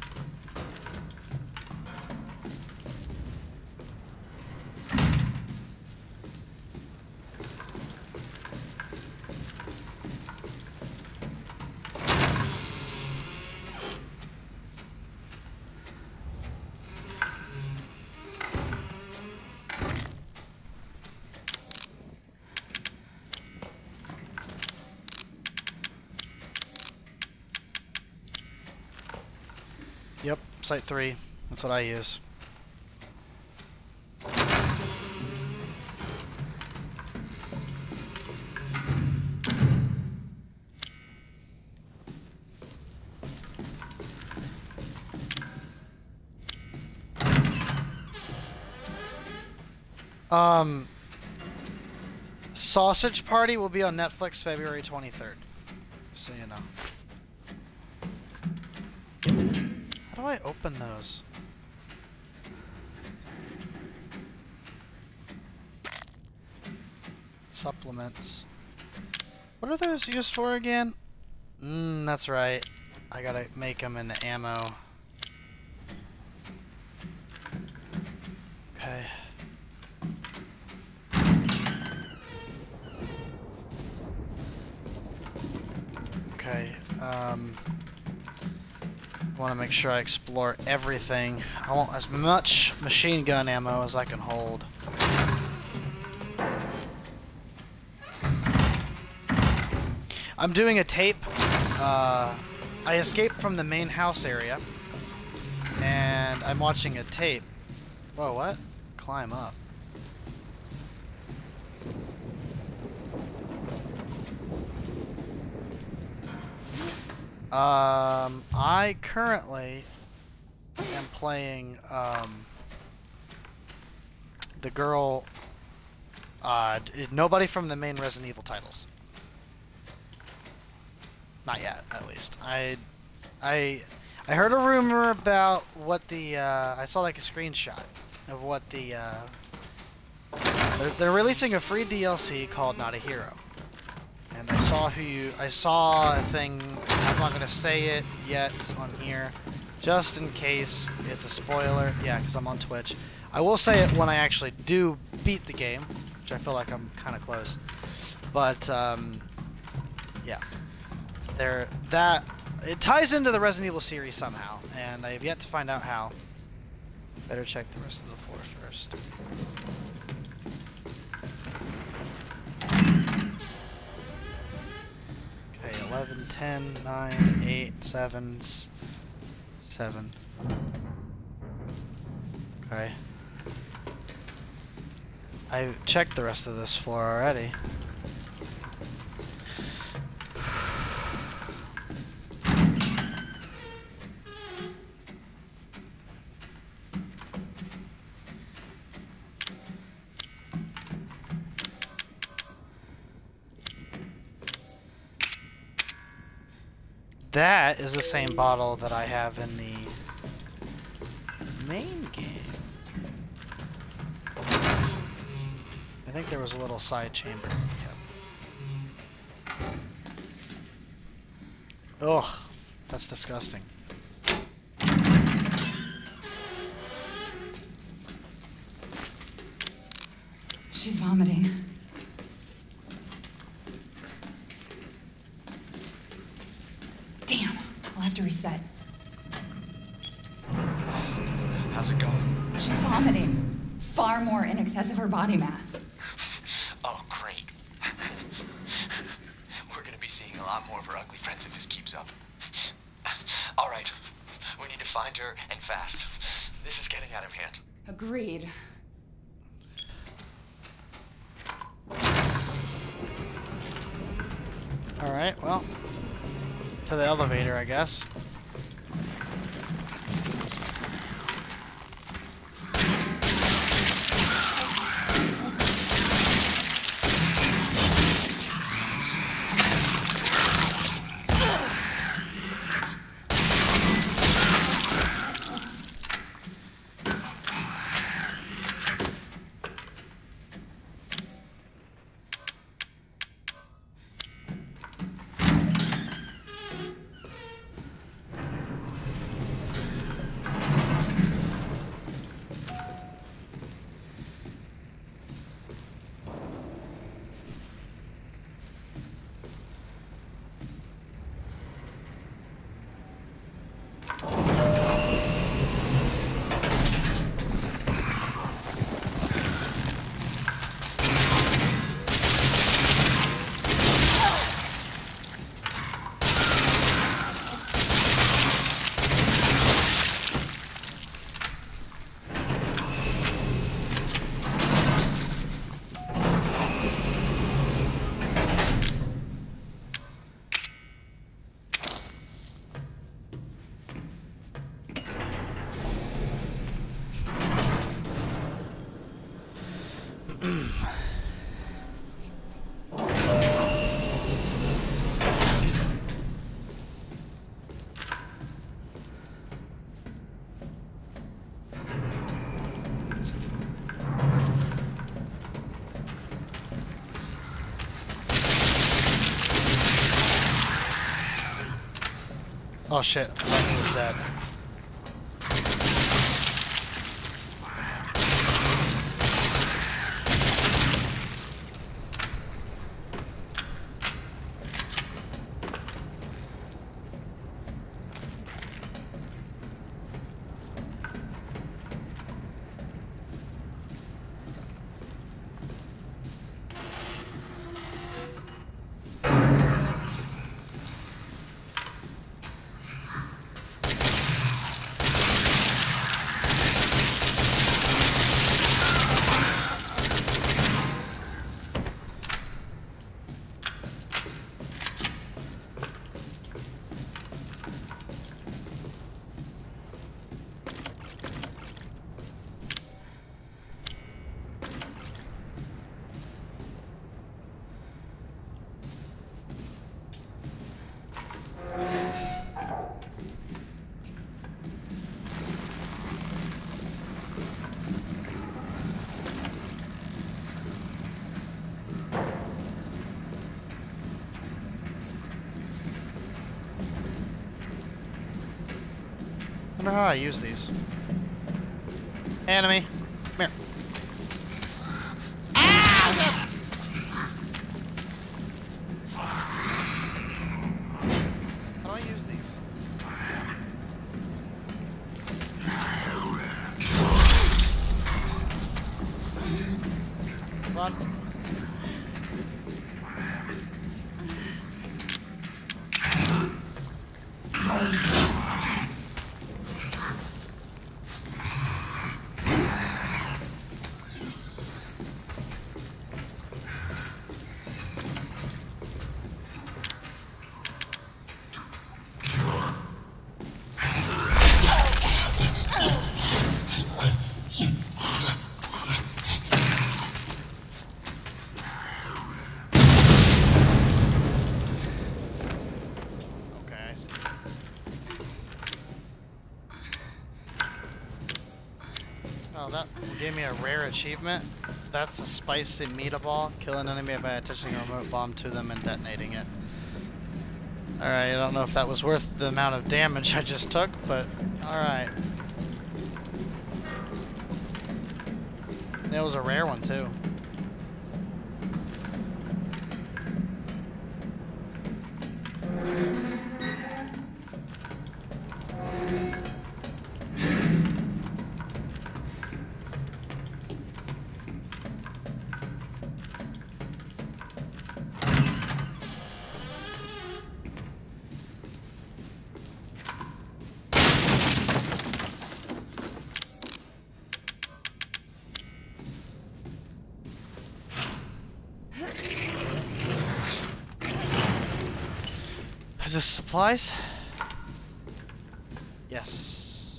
Yep, Site three. That's what I use. Um, Sausage Party will be on Netflix February twenty-third. So you know. How do I open those? Supplements. What are those used for again? Mmm, that's right. I gotta make them into ammo. Okay. Okay, um... I want to make sure I explore everything. I want as much machine gun ammo as I can hold. I'm doing a tape. Uh, I escaped from the main house area, and I'm watching a tape Whoa, what? Climb up. Um, I currently am playing, um, the girl, uh, d- nobody from the main Resident Evil titles. Not yet, at least. I, I, I heard a rumor about what the, uh, I saw like a screenshot of what the, uh, they're, they're releasing a free D L C called Not a Hero. And I saw who you, I saw a thing, I'm not going to say it yet on here, just in case it's a spoiler. Yeah, because I'm on Twitch. I will say it when I actually do beat the game, which I feel like I'm kind of close. But, um, yeah. There, that, it ties into the Resident Evil series somehow, and I have yet to find out how. Better check the rest of the floor first. Okay, eleven, ten, nine, eight, seven, seven. Okay. I checked the rest of this floor already. That is the same bottle that I have in the main game. I think there was a little side chamber. Yep. Ugh, that's disgusting. She's vomiting. Damn, I'll have to reset. How's it going? She's vomiting. Far more in excess of her body mass. Oh, great. We're gonna be seeing a lot more of her ugly friends if this keeps up. All right, we need to find her, and fast. This is getting out of hand. Agreed. Alright, well, to the elevator, I guess. Oh shit, I thought he was dead. wonder how I use these. Enemy. Come here. Ah! How do I use these? Run. Oh, that gave me a rare achievement. That's a spicy meatball. Kill an enemy by attaching a remote bomb to them and detonating it. Alright, I don't know if that was worth the amount of damage I just took, but alright. That was a rare one, too. Is this supplies? Yes.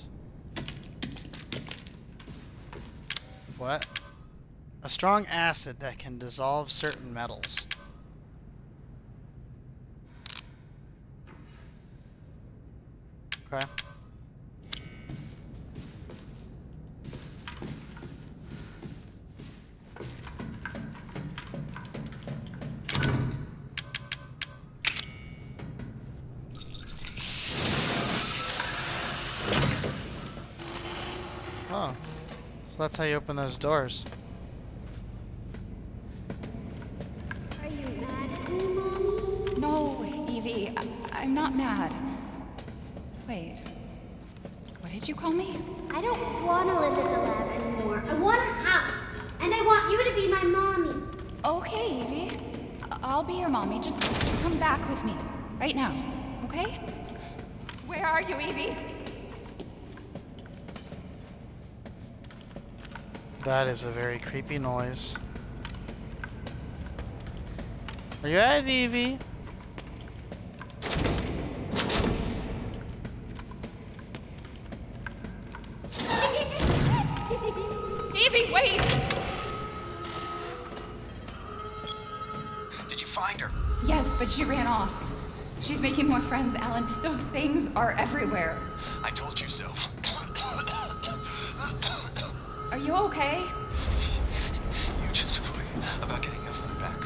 What? A strong acid that can dissolve certain metals. Okay. Oh, so that's how you open those doors. Are you mad at me, Mommy? No, Evie, I I'm not mad. Wait, what did you call me? I don't want to live at the lab anymore. I want a house. And I want you to be my mommy. Okay, Evie. I- I'll be your mommy. Just, just come back with me. Right now, okay? Where are you, Evie? That is a very creepy noise. Are you at it, Evie? Evie, wait! Did you find her? Yes, but she ran off. She's making more friends, Alan. Those things are everywhere. I told you so. Are you okay? You just worry about getting Evelyn back.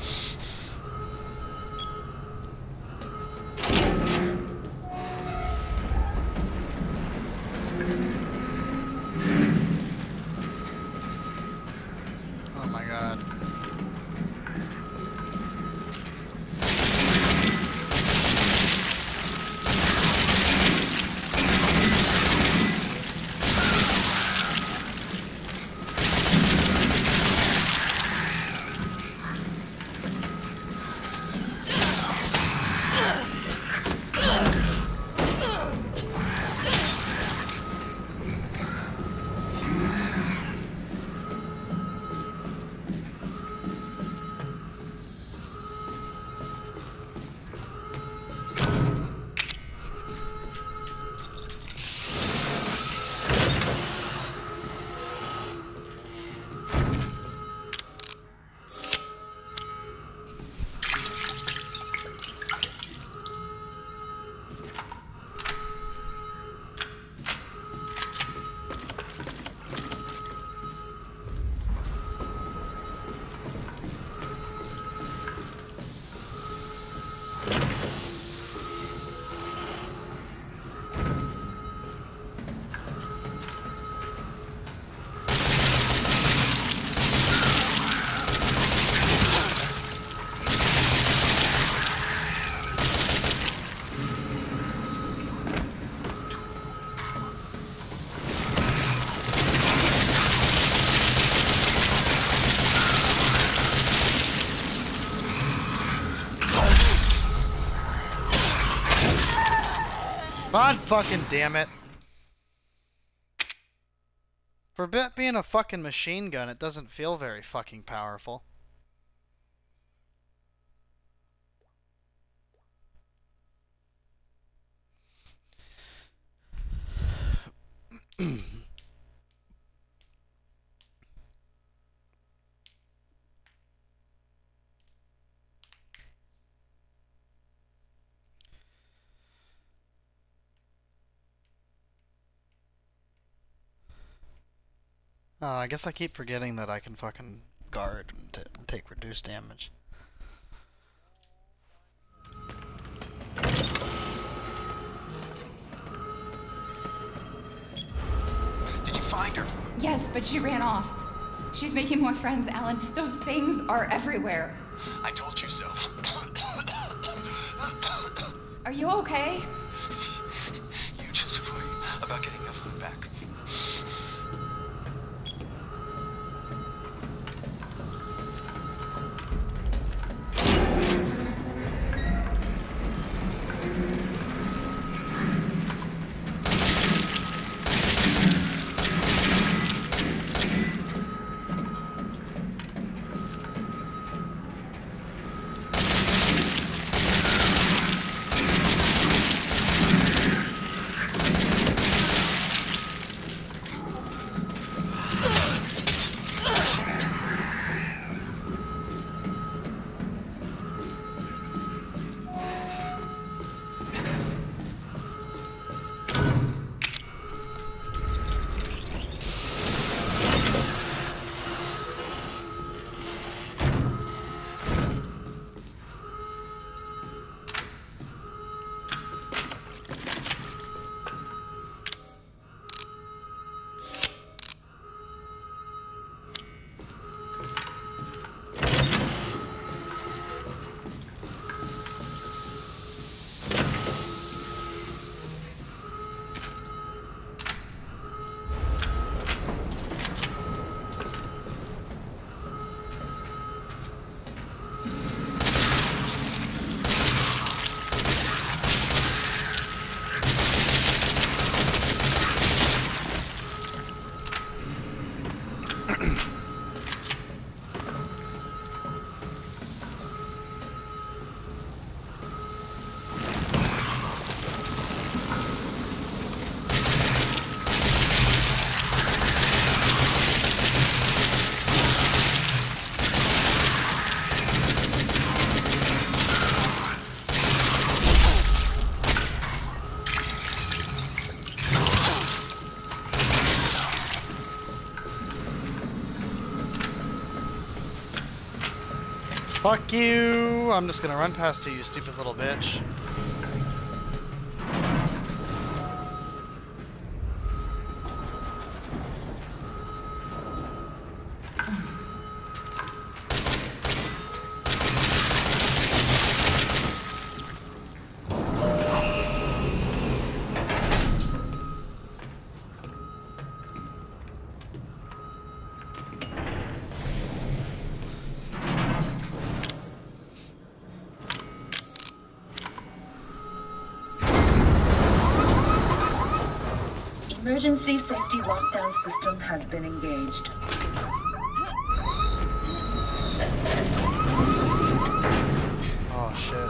Oh my god. God fucking damn it. For it being a fucking machine gun, it doesn't feel very fucking powerful. Uh, I guess I keep forgetting that I can fucking guard and, t and take reduced damage. Did you find her? Yes, but she ran off. She's making more friends, Alan. Those things are everywhere. I told you so. Are you okay? You just worry about getting Evelyn back. Fuck you! I'm just gonna run past you, you stupid little bitch. Emergency safety lockdown system has been engaged. Oh shit.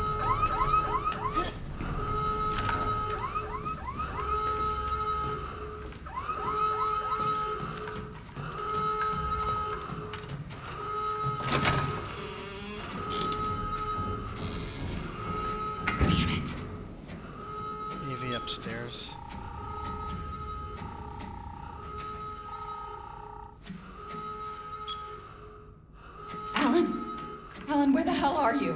Damn it. Evie upstairs. Alan? Alan, where the hell are you?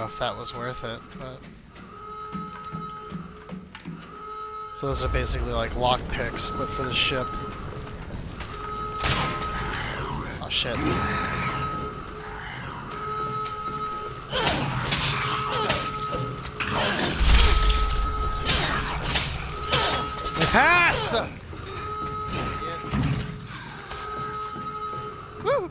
know if that was worth it, but... So those are basically like lockpicks, but for the ship. Oh shit. They passed! Woo!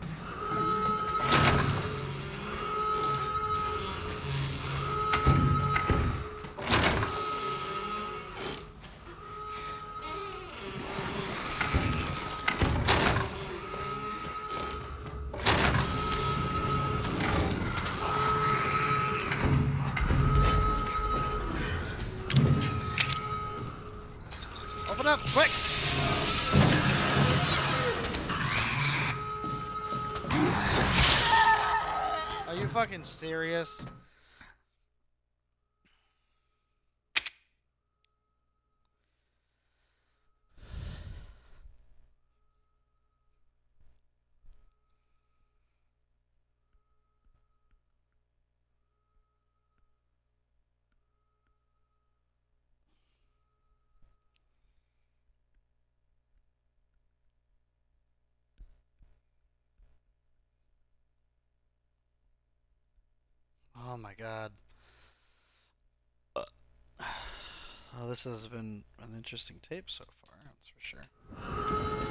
Open up, quick! Are you fucking serious? Oh my god. Oh, this has been an interesting tape so far, that's for sure.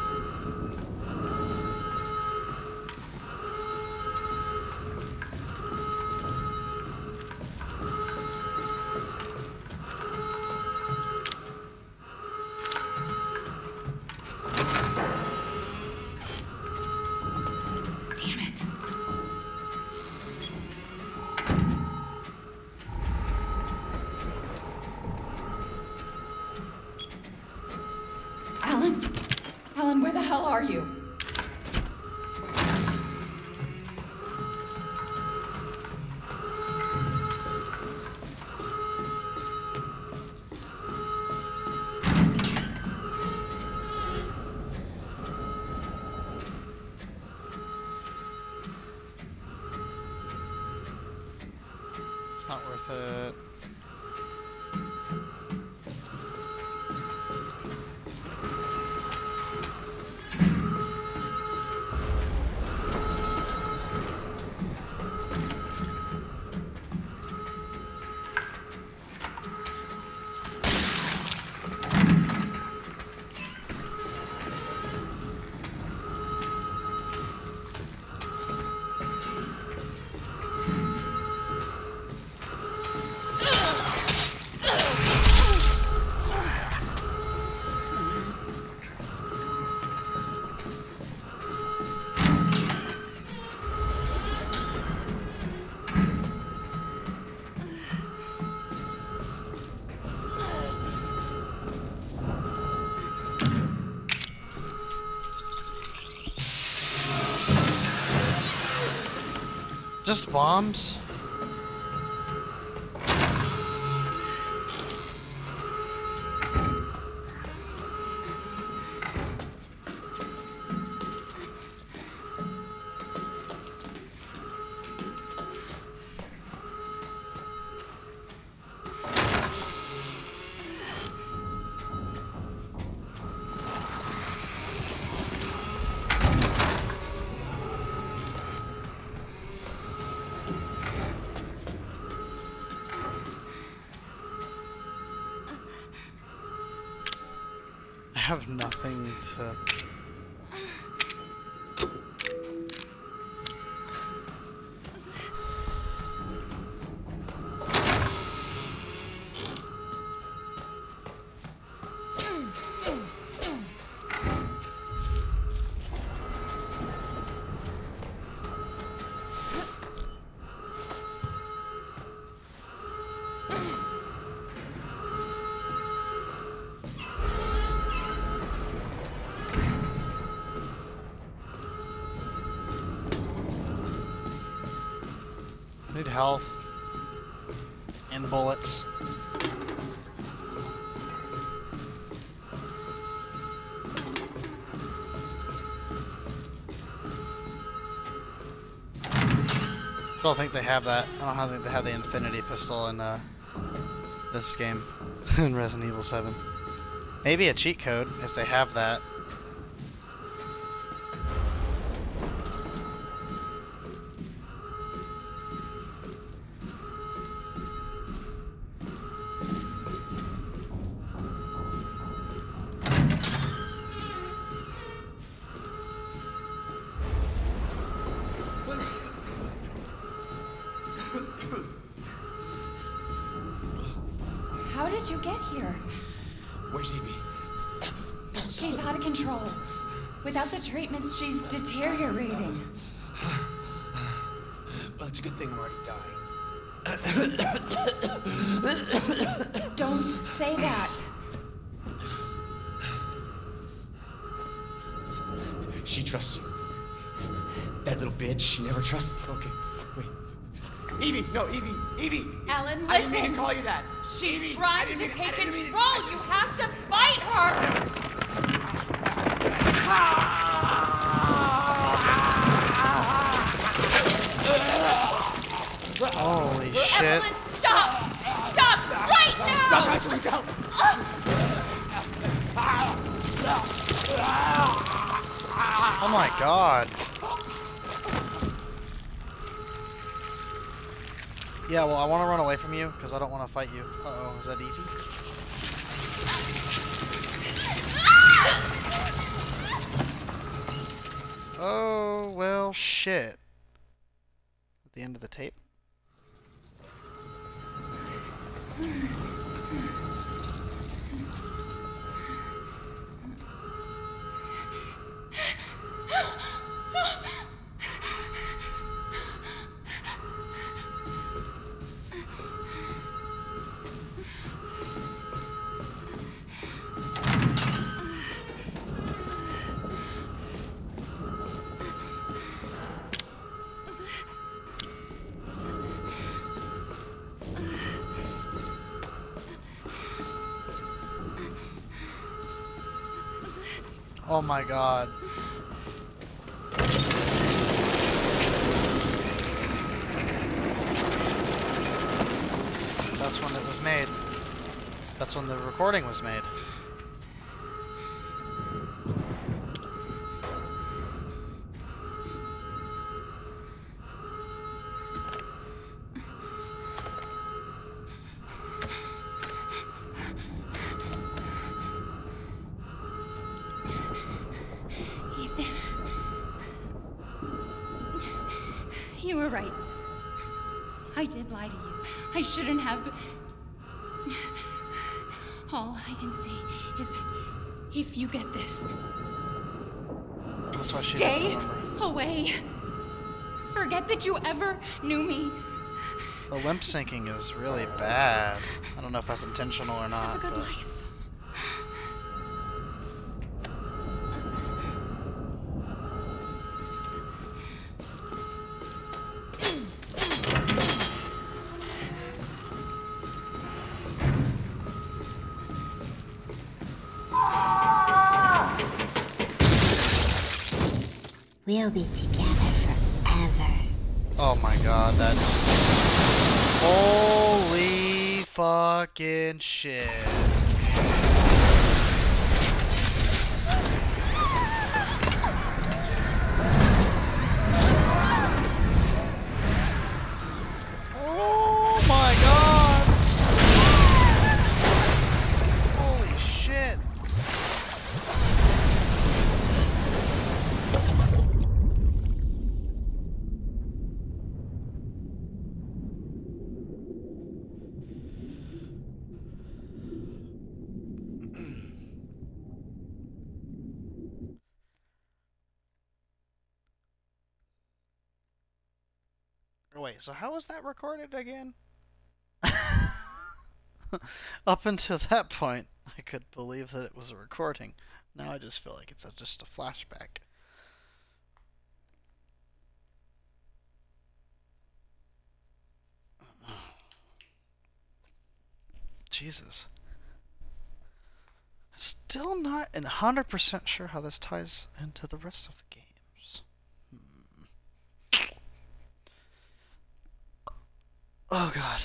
Alan? Alan, where the hell are you? It's not worth it. Just bombs? I have nothing to... Need health and bullets. I don't think they have that. I don't think they have the Infinity Pistol in uh, this game, in Resident Evil seven. Maybe a cheat code, if they have that. How did you get here? Where's Evie? She's out of control. Without the treatments, she's deteriorating. Well, it's a good thing we're already dying. Don't say that. She trusts you. That little bitch, she never trusted. Okay, wait. Evie, no, Evie, Evie. Alan, listen. I didn't mean to call you that. She's Evie, trying to mean, take control. You have to fight her. Holy shit. Evelyn, stop! Stop right now! Don't touch me, don't! Oh my god. Yeah, well, I want to run away from you because I don't want to fight you. Uh-oh, is that Evie? Oh, well, shit. At the end of the tape? Oh my god. That's when it was made. That's when the recording was made. You were right. I did lie to you. I shouldn't have. All I can say is that if you get this, That's why she stay didn't remember. away. Forget that you ever knew me. The limp syncing is really bad. I don't know if that's intentional or not. Have a good but... life. We'll be together forever. Oh my god, that's... Holy fucking shit. Oh my god! Holy shit. Wait, so how was that recorded again? Up until that point, I could believe that it was a recording. Now I just feel like it's a, just a flashback. Jesus. Still not one hundred percent sure how this ties into the rest of the games. Hmm. Oh god.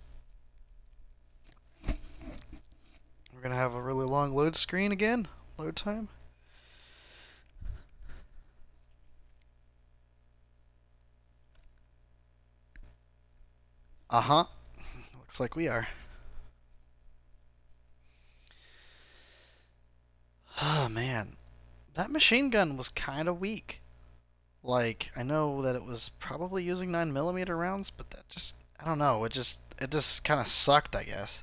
We're gonna have a really long load screen again. Load time. Uh-huh. Looks like we are. Oh man. That machine gun was kind of weak. Like, I know that it was probably using nine millimeter rounds, but that just, I don't know, it just, it just kind of sucked, I guess.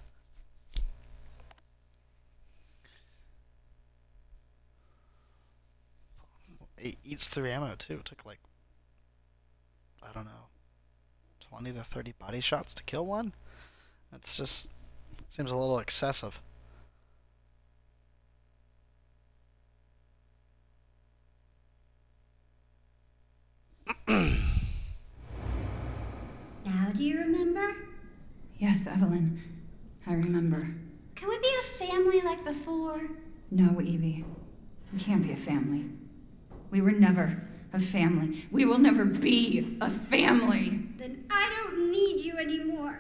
It eats through ammo, too. It took, like, I don't know, twenty to thirty body shots to kill one? That's just, seems a little excessive. Now do you remember? Yes, Evelyn. I remember. Can we be a family like before? No, Evie. We can't be a family. We were never a family. We will never be a family. Then I don't need you anymore.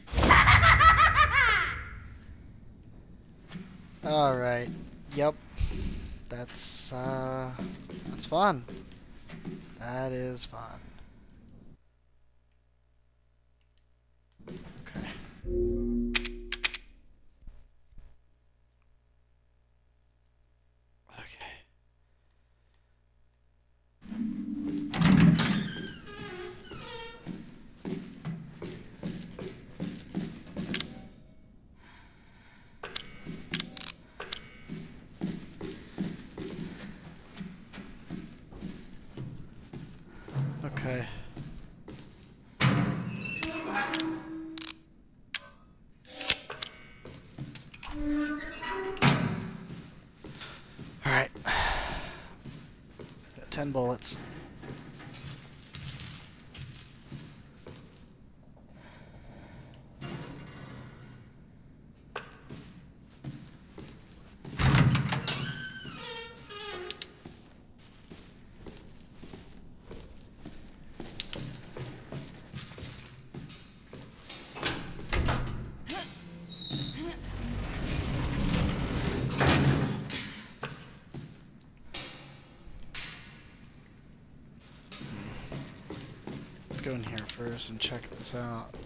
Alright. Yep. That's, uh, that's fun. That is fun. Okay. Okay. Okay. Alright. Got ten bullets. Go in here first and check this out.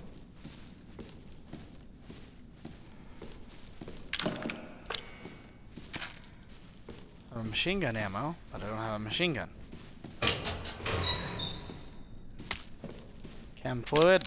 I have a machine gun ammo, but I don't have a machine gun. Chem fluid.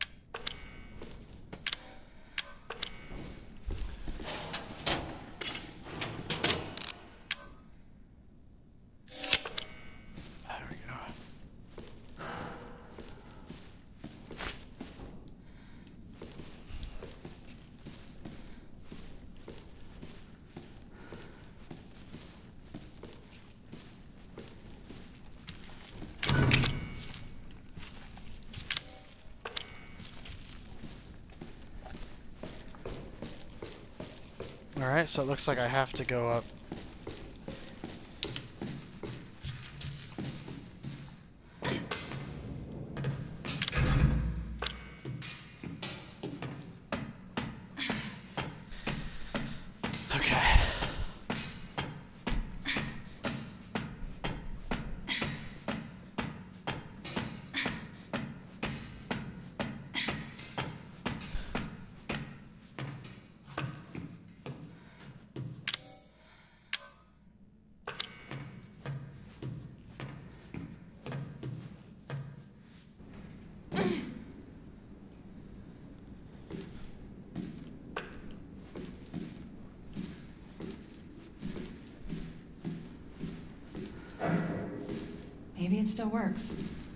Alright, so it looks like I have to go up. Okay. Maybe it still works.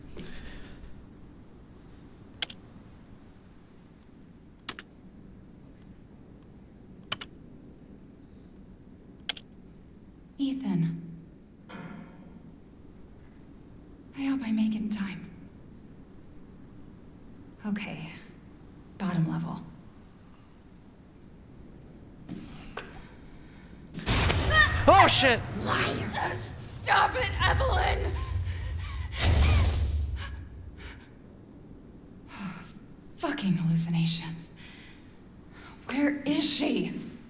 Ethan. I hope I make it in time. Okay. Bottom level. Oh shit! Liar! Stop it, Evelyn! Fuck it. fucking hallucinations. Where is she?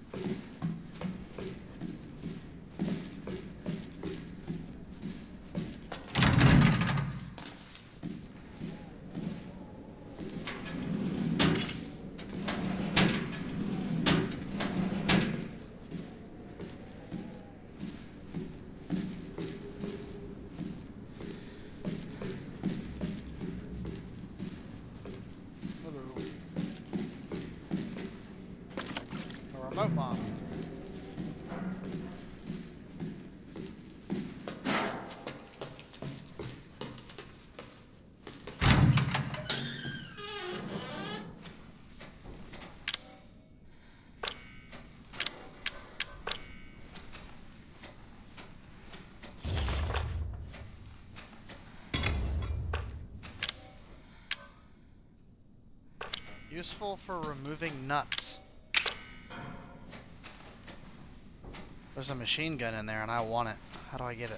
Remote bomb. Useful for removing nuts. There's a machine gun in there and I want it. How do I get it?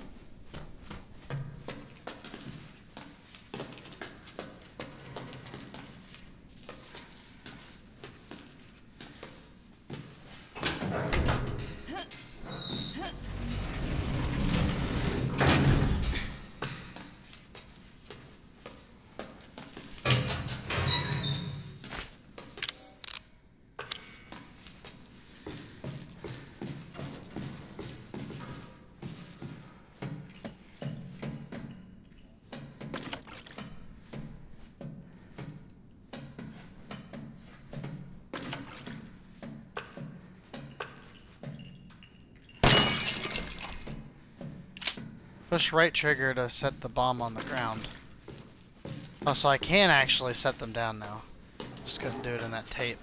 Push right trigger to set the bomb on the ground. Oh, so I can actually set them down now. Just couldn't do it in that tape.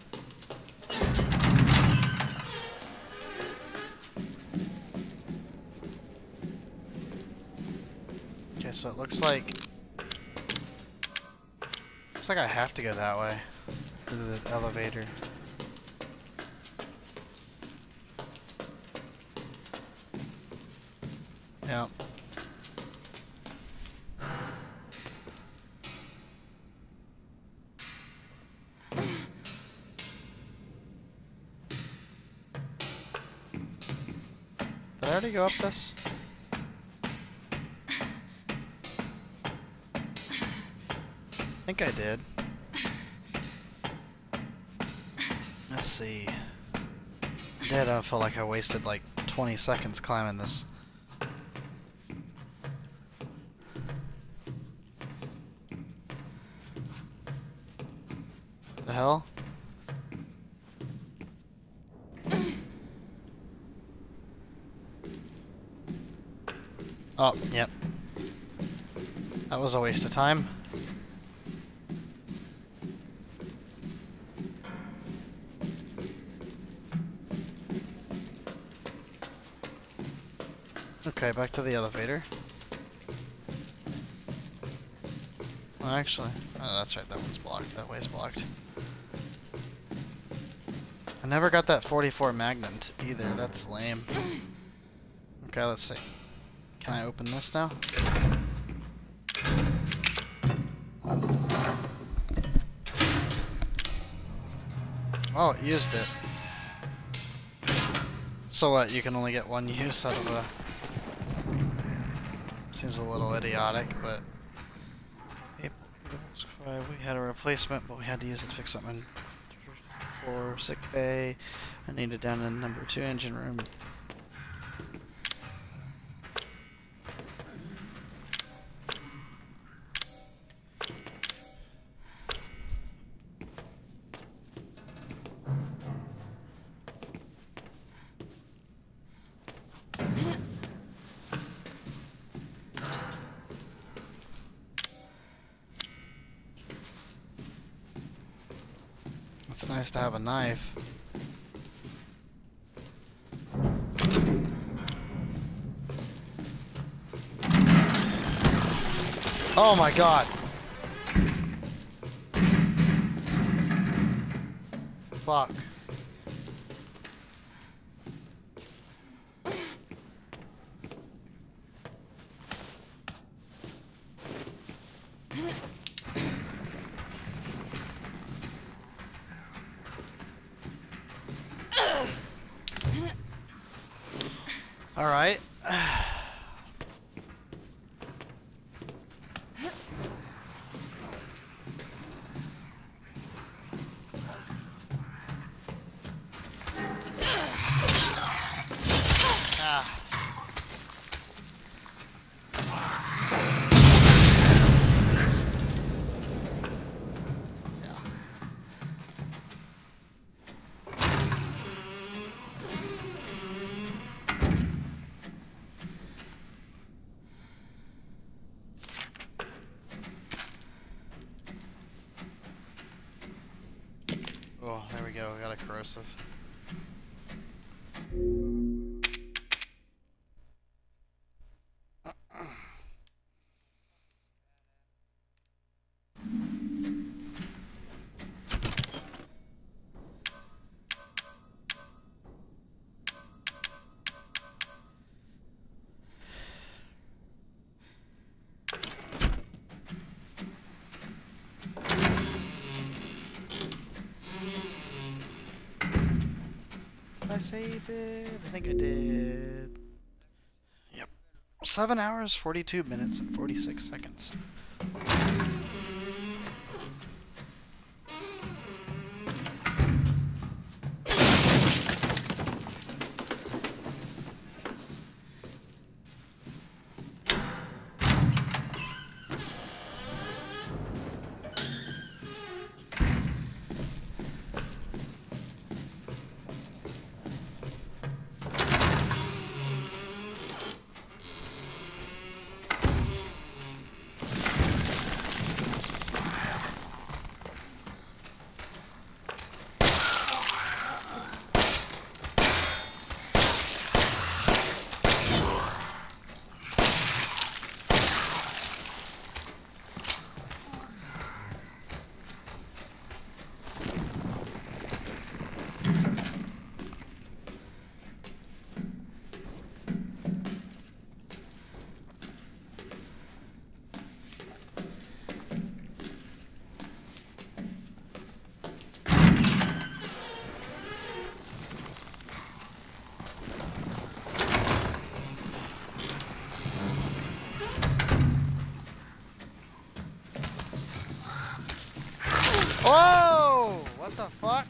Okay, so it looks like... Looks like I have to go that way. To the elevator. Yep. Did I already go up this? I think I did. Let's see. I did. I felt like I wasted like twenty seconds climbing this. The hell? Oh, yep. That was a waste of time. Okay, back to the elevator. Oh, actually, oh, that's right, that one's blocked. That way's blocked. I never got that forty-four Magnum either. That's lame. Okay, let's see. Can I open this now? Oh, it used it. So what? You can only get one use out of a... Seems a little idiotic, but... We had a replacement, but we had to use it to fix something for sick bay. I need it down in number two engine room. It's nice to have a knife. Oh my god. Fuck. All right. Ah. Oh, there we go. We got a corrosive. Did I save it? I think I did. Yep. Seven hours, forty-two minutes, and forty-six seconds. Whoa! What the fuck?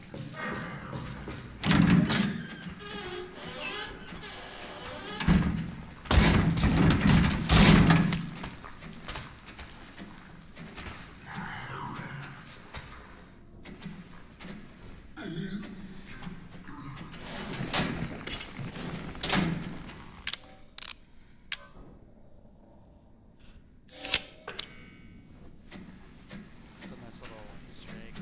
It's a nice little Easter egg.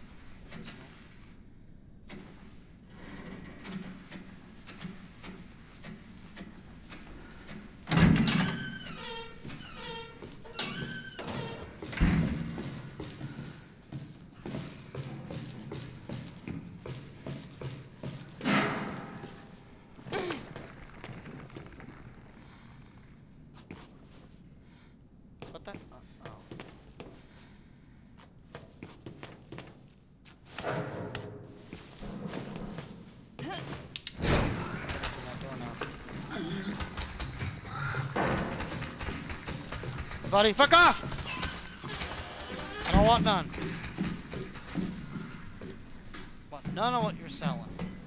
What the? Oh. oh. Buddy, fuck off! I don't want none. Want none of what you're selling.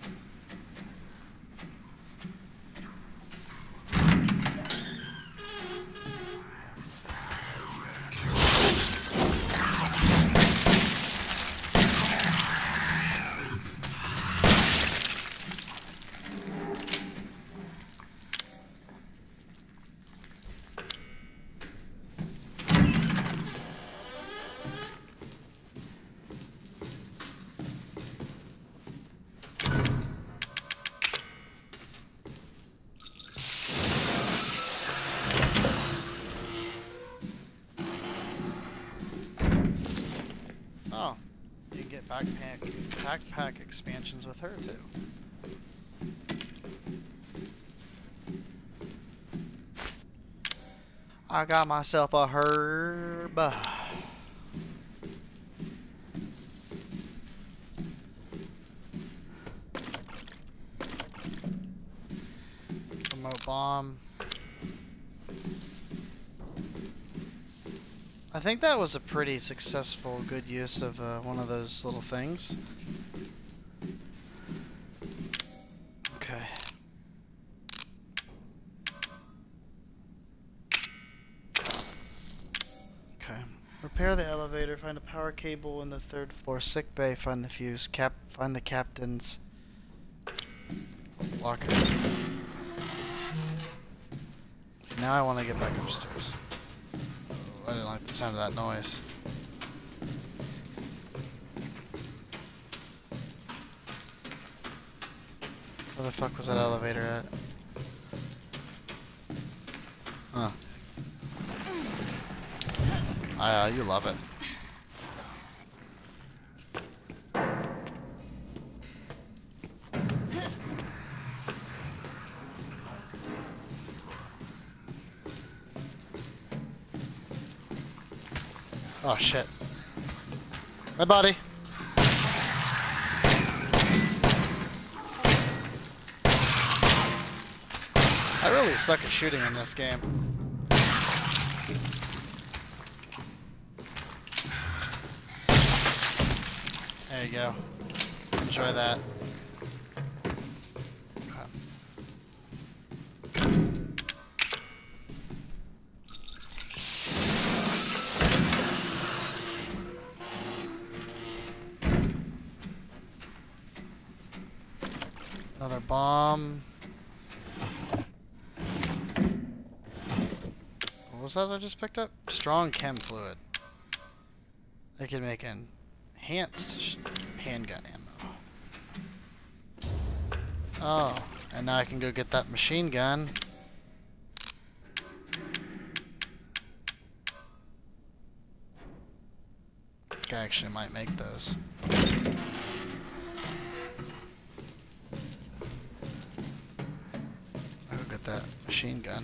Oh, you can get backpack backpack expansions with her too. I got myself a herb. remote bomb. I think that was a pretty successful, good use of uh, one of those little things. Okay. Okay. Repair the elevator, find a power cable in the third floor sick bay, find the fuse, cap find the captain's locker. Now I want to get back upstairs. I didn't like the sound of that noise. Where the fuck was that elevator at? Huh. Ah, uh, you love it. Oh shit. My body. I really suck at shooting in this game. There you go. Enjoy that. Another bomb. What was that I just picked up? Strong chem fluid. They can make an enhanced sh handgun ammo. Oh, and now I can go get that machine gun. I actually might make those. I'll go get that machine gun.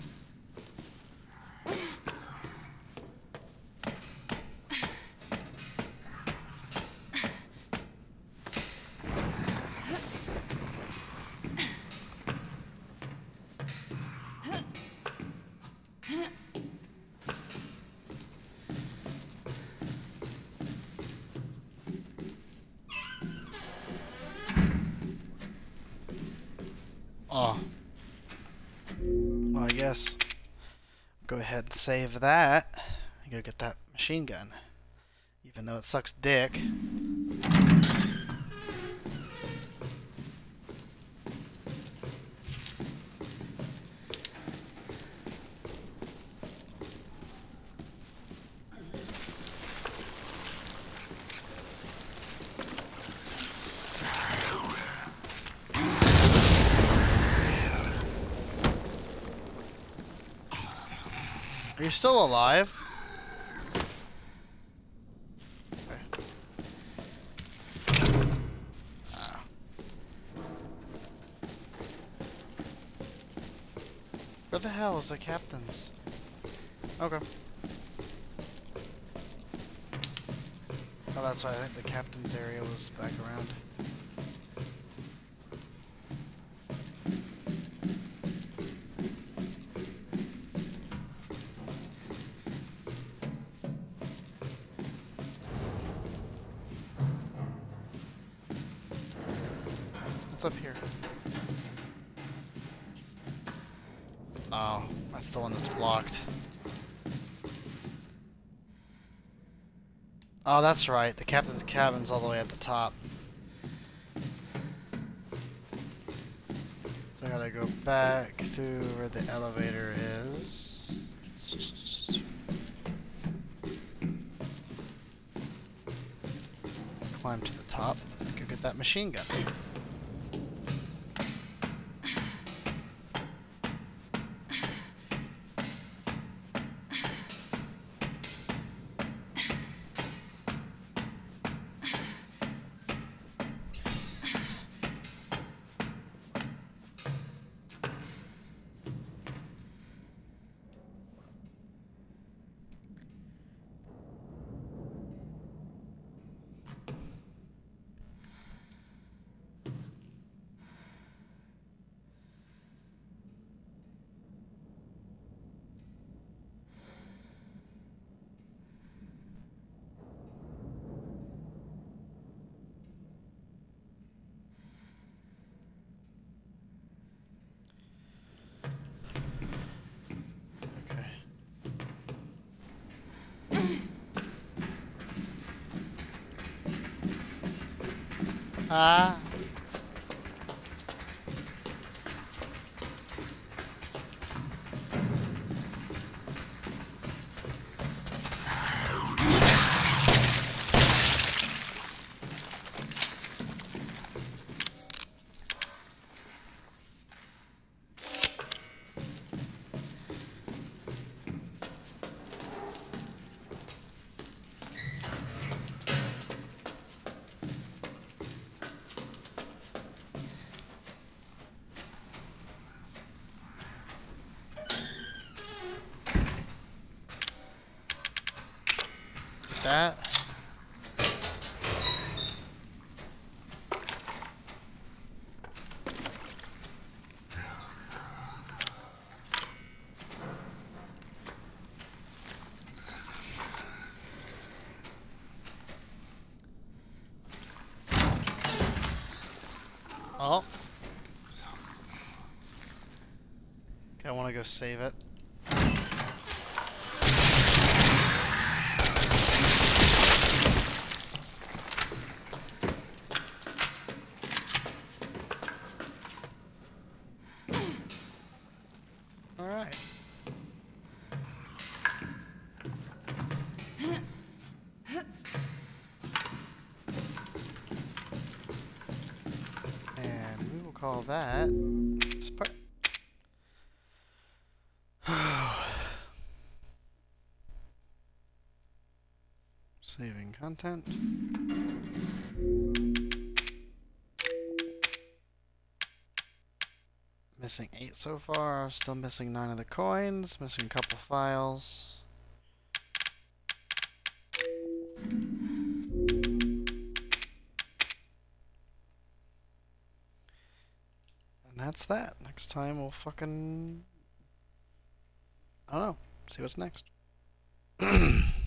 Oh. Well, I guess go ahead and save that. I go get that machine gun. Even though it sucks dick. Are you still alive? Okay. Ah. Where the hell is the captain's? Okay. Oh, that's why I think the captain's area was back around. What's up here? Oh, that's the one that's blocked. Oh, that's right. The captain's cabin's all the way at the top. So I gotta go back through where the elevator is. Climb to the top. Go get that machine gun. Ah. That. Oh. Okay, I want to go save it. Alright. And we will call that Sp- saving content. Missing eight so far, still missing nine of the coins, missing a couple files. And that's that. Next time we'll fucking... I don't know. See what's next.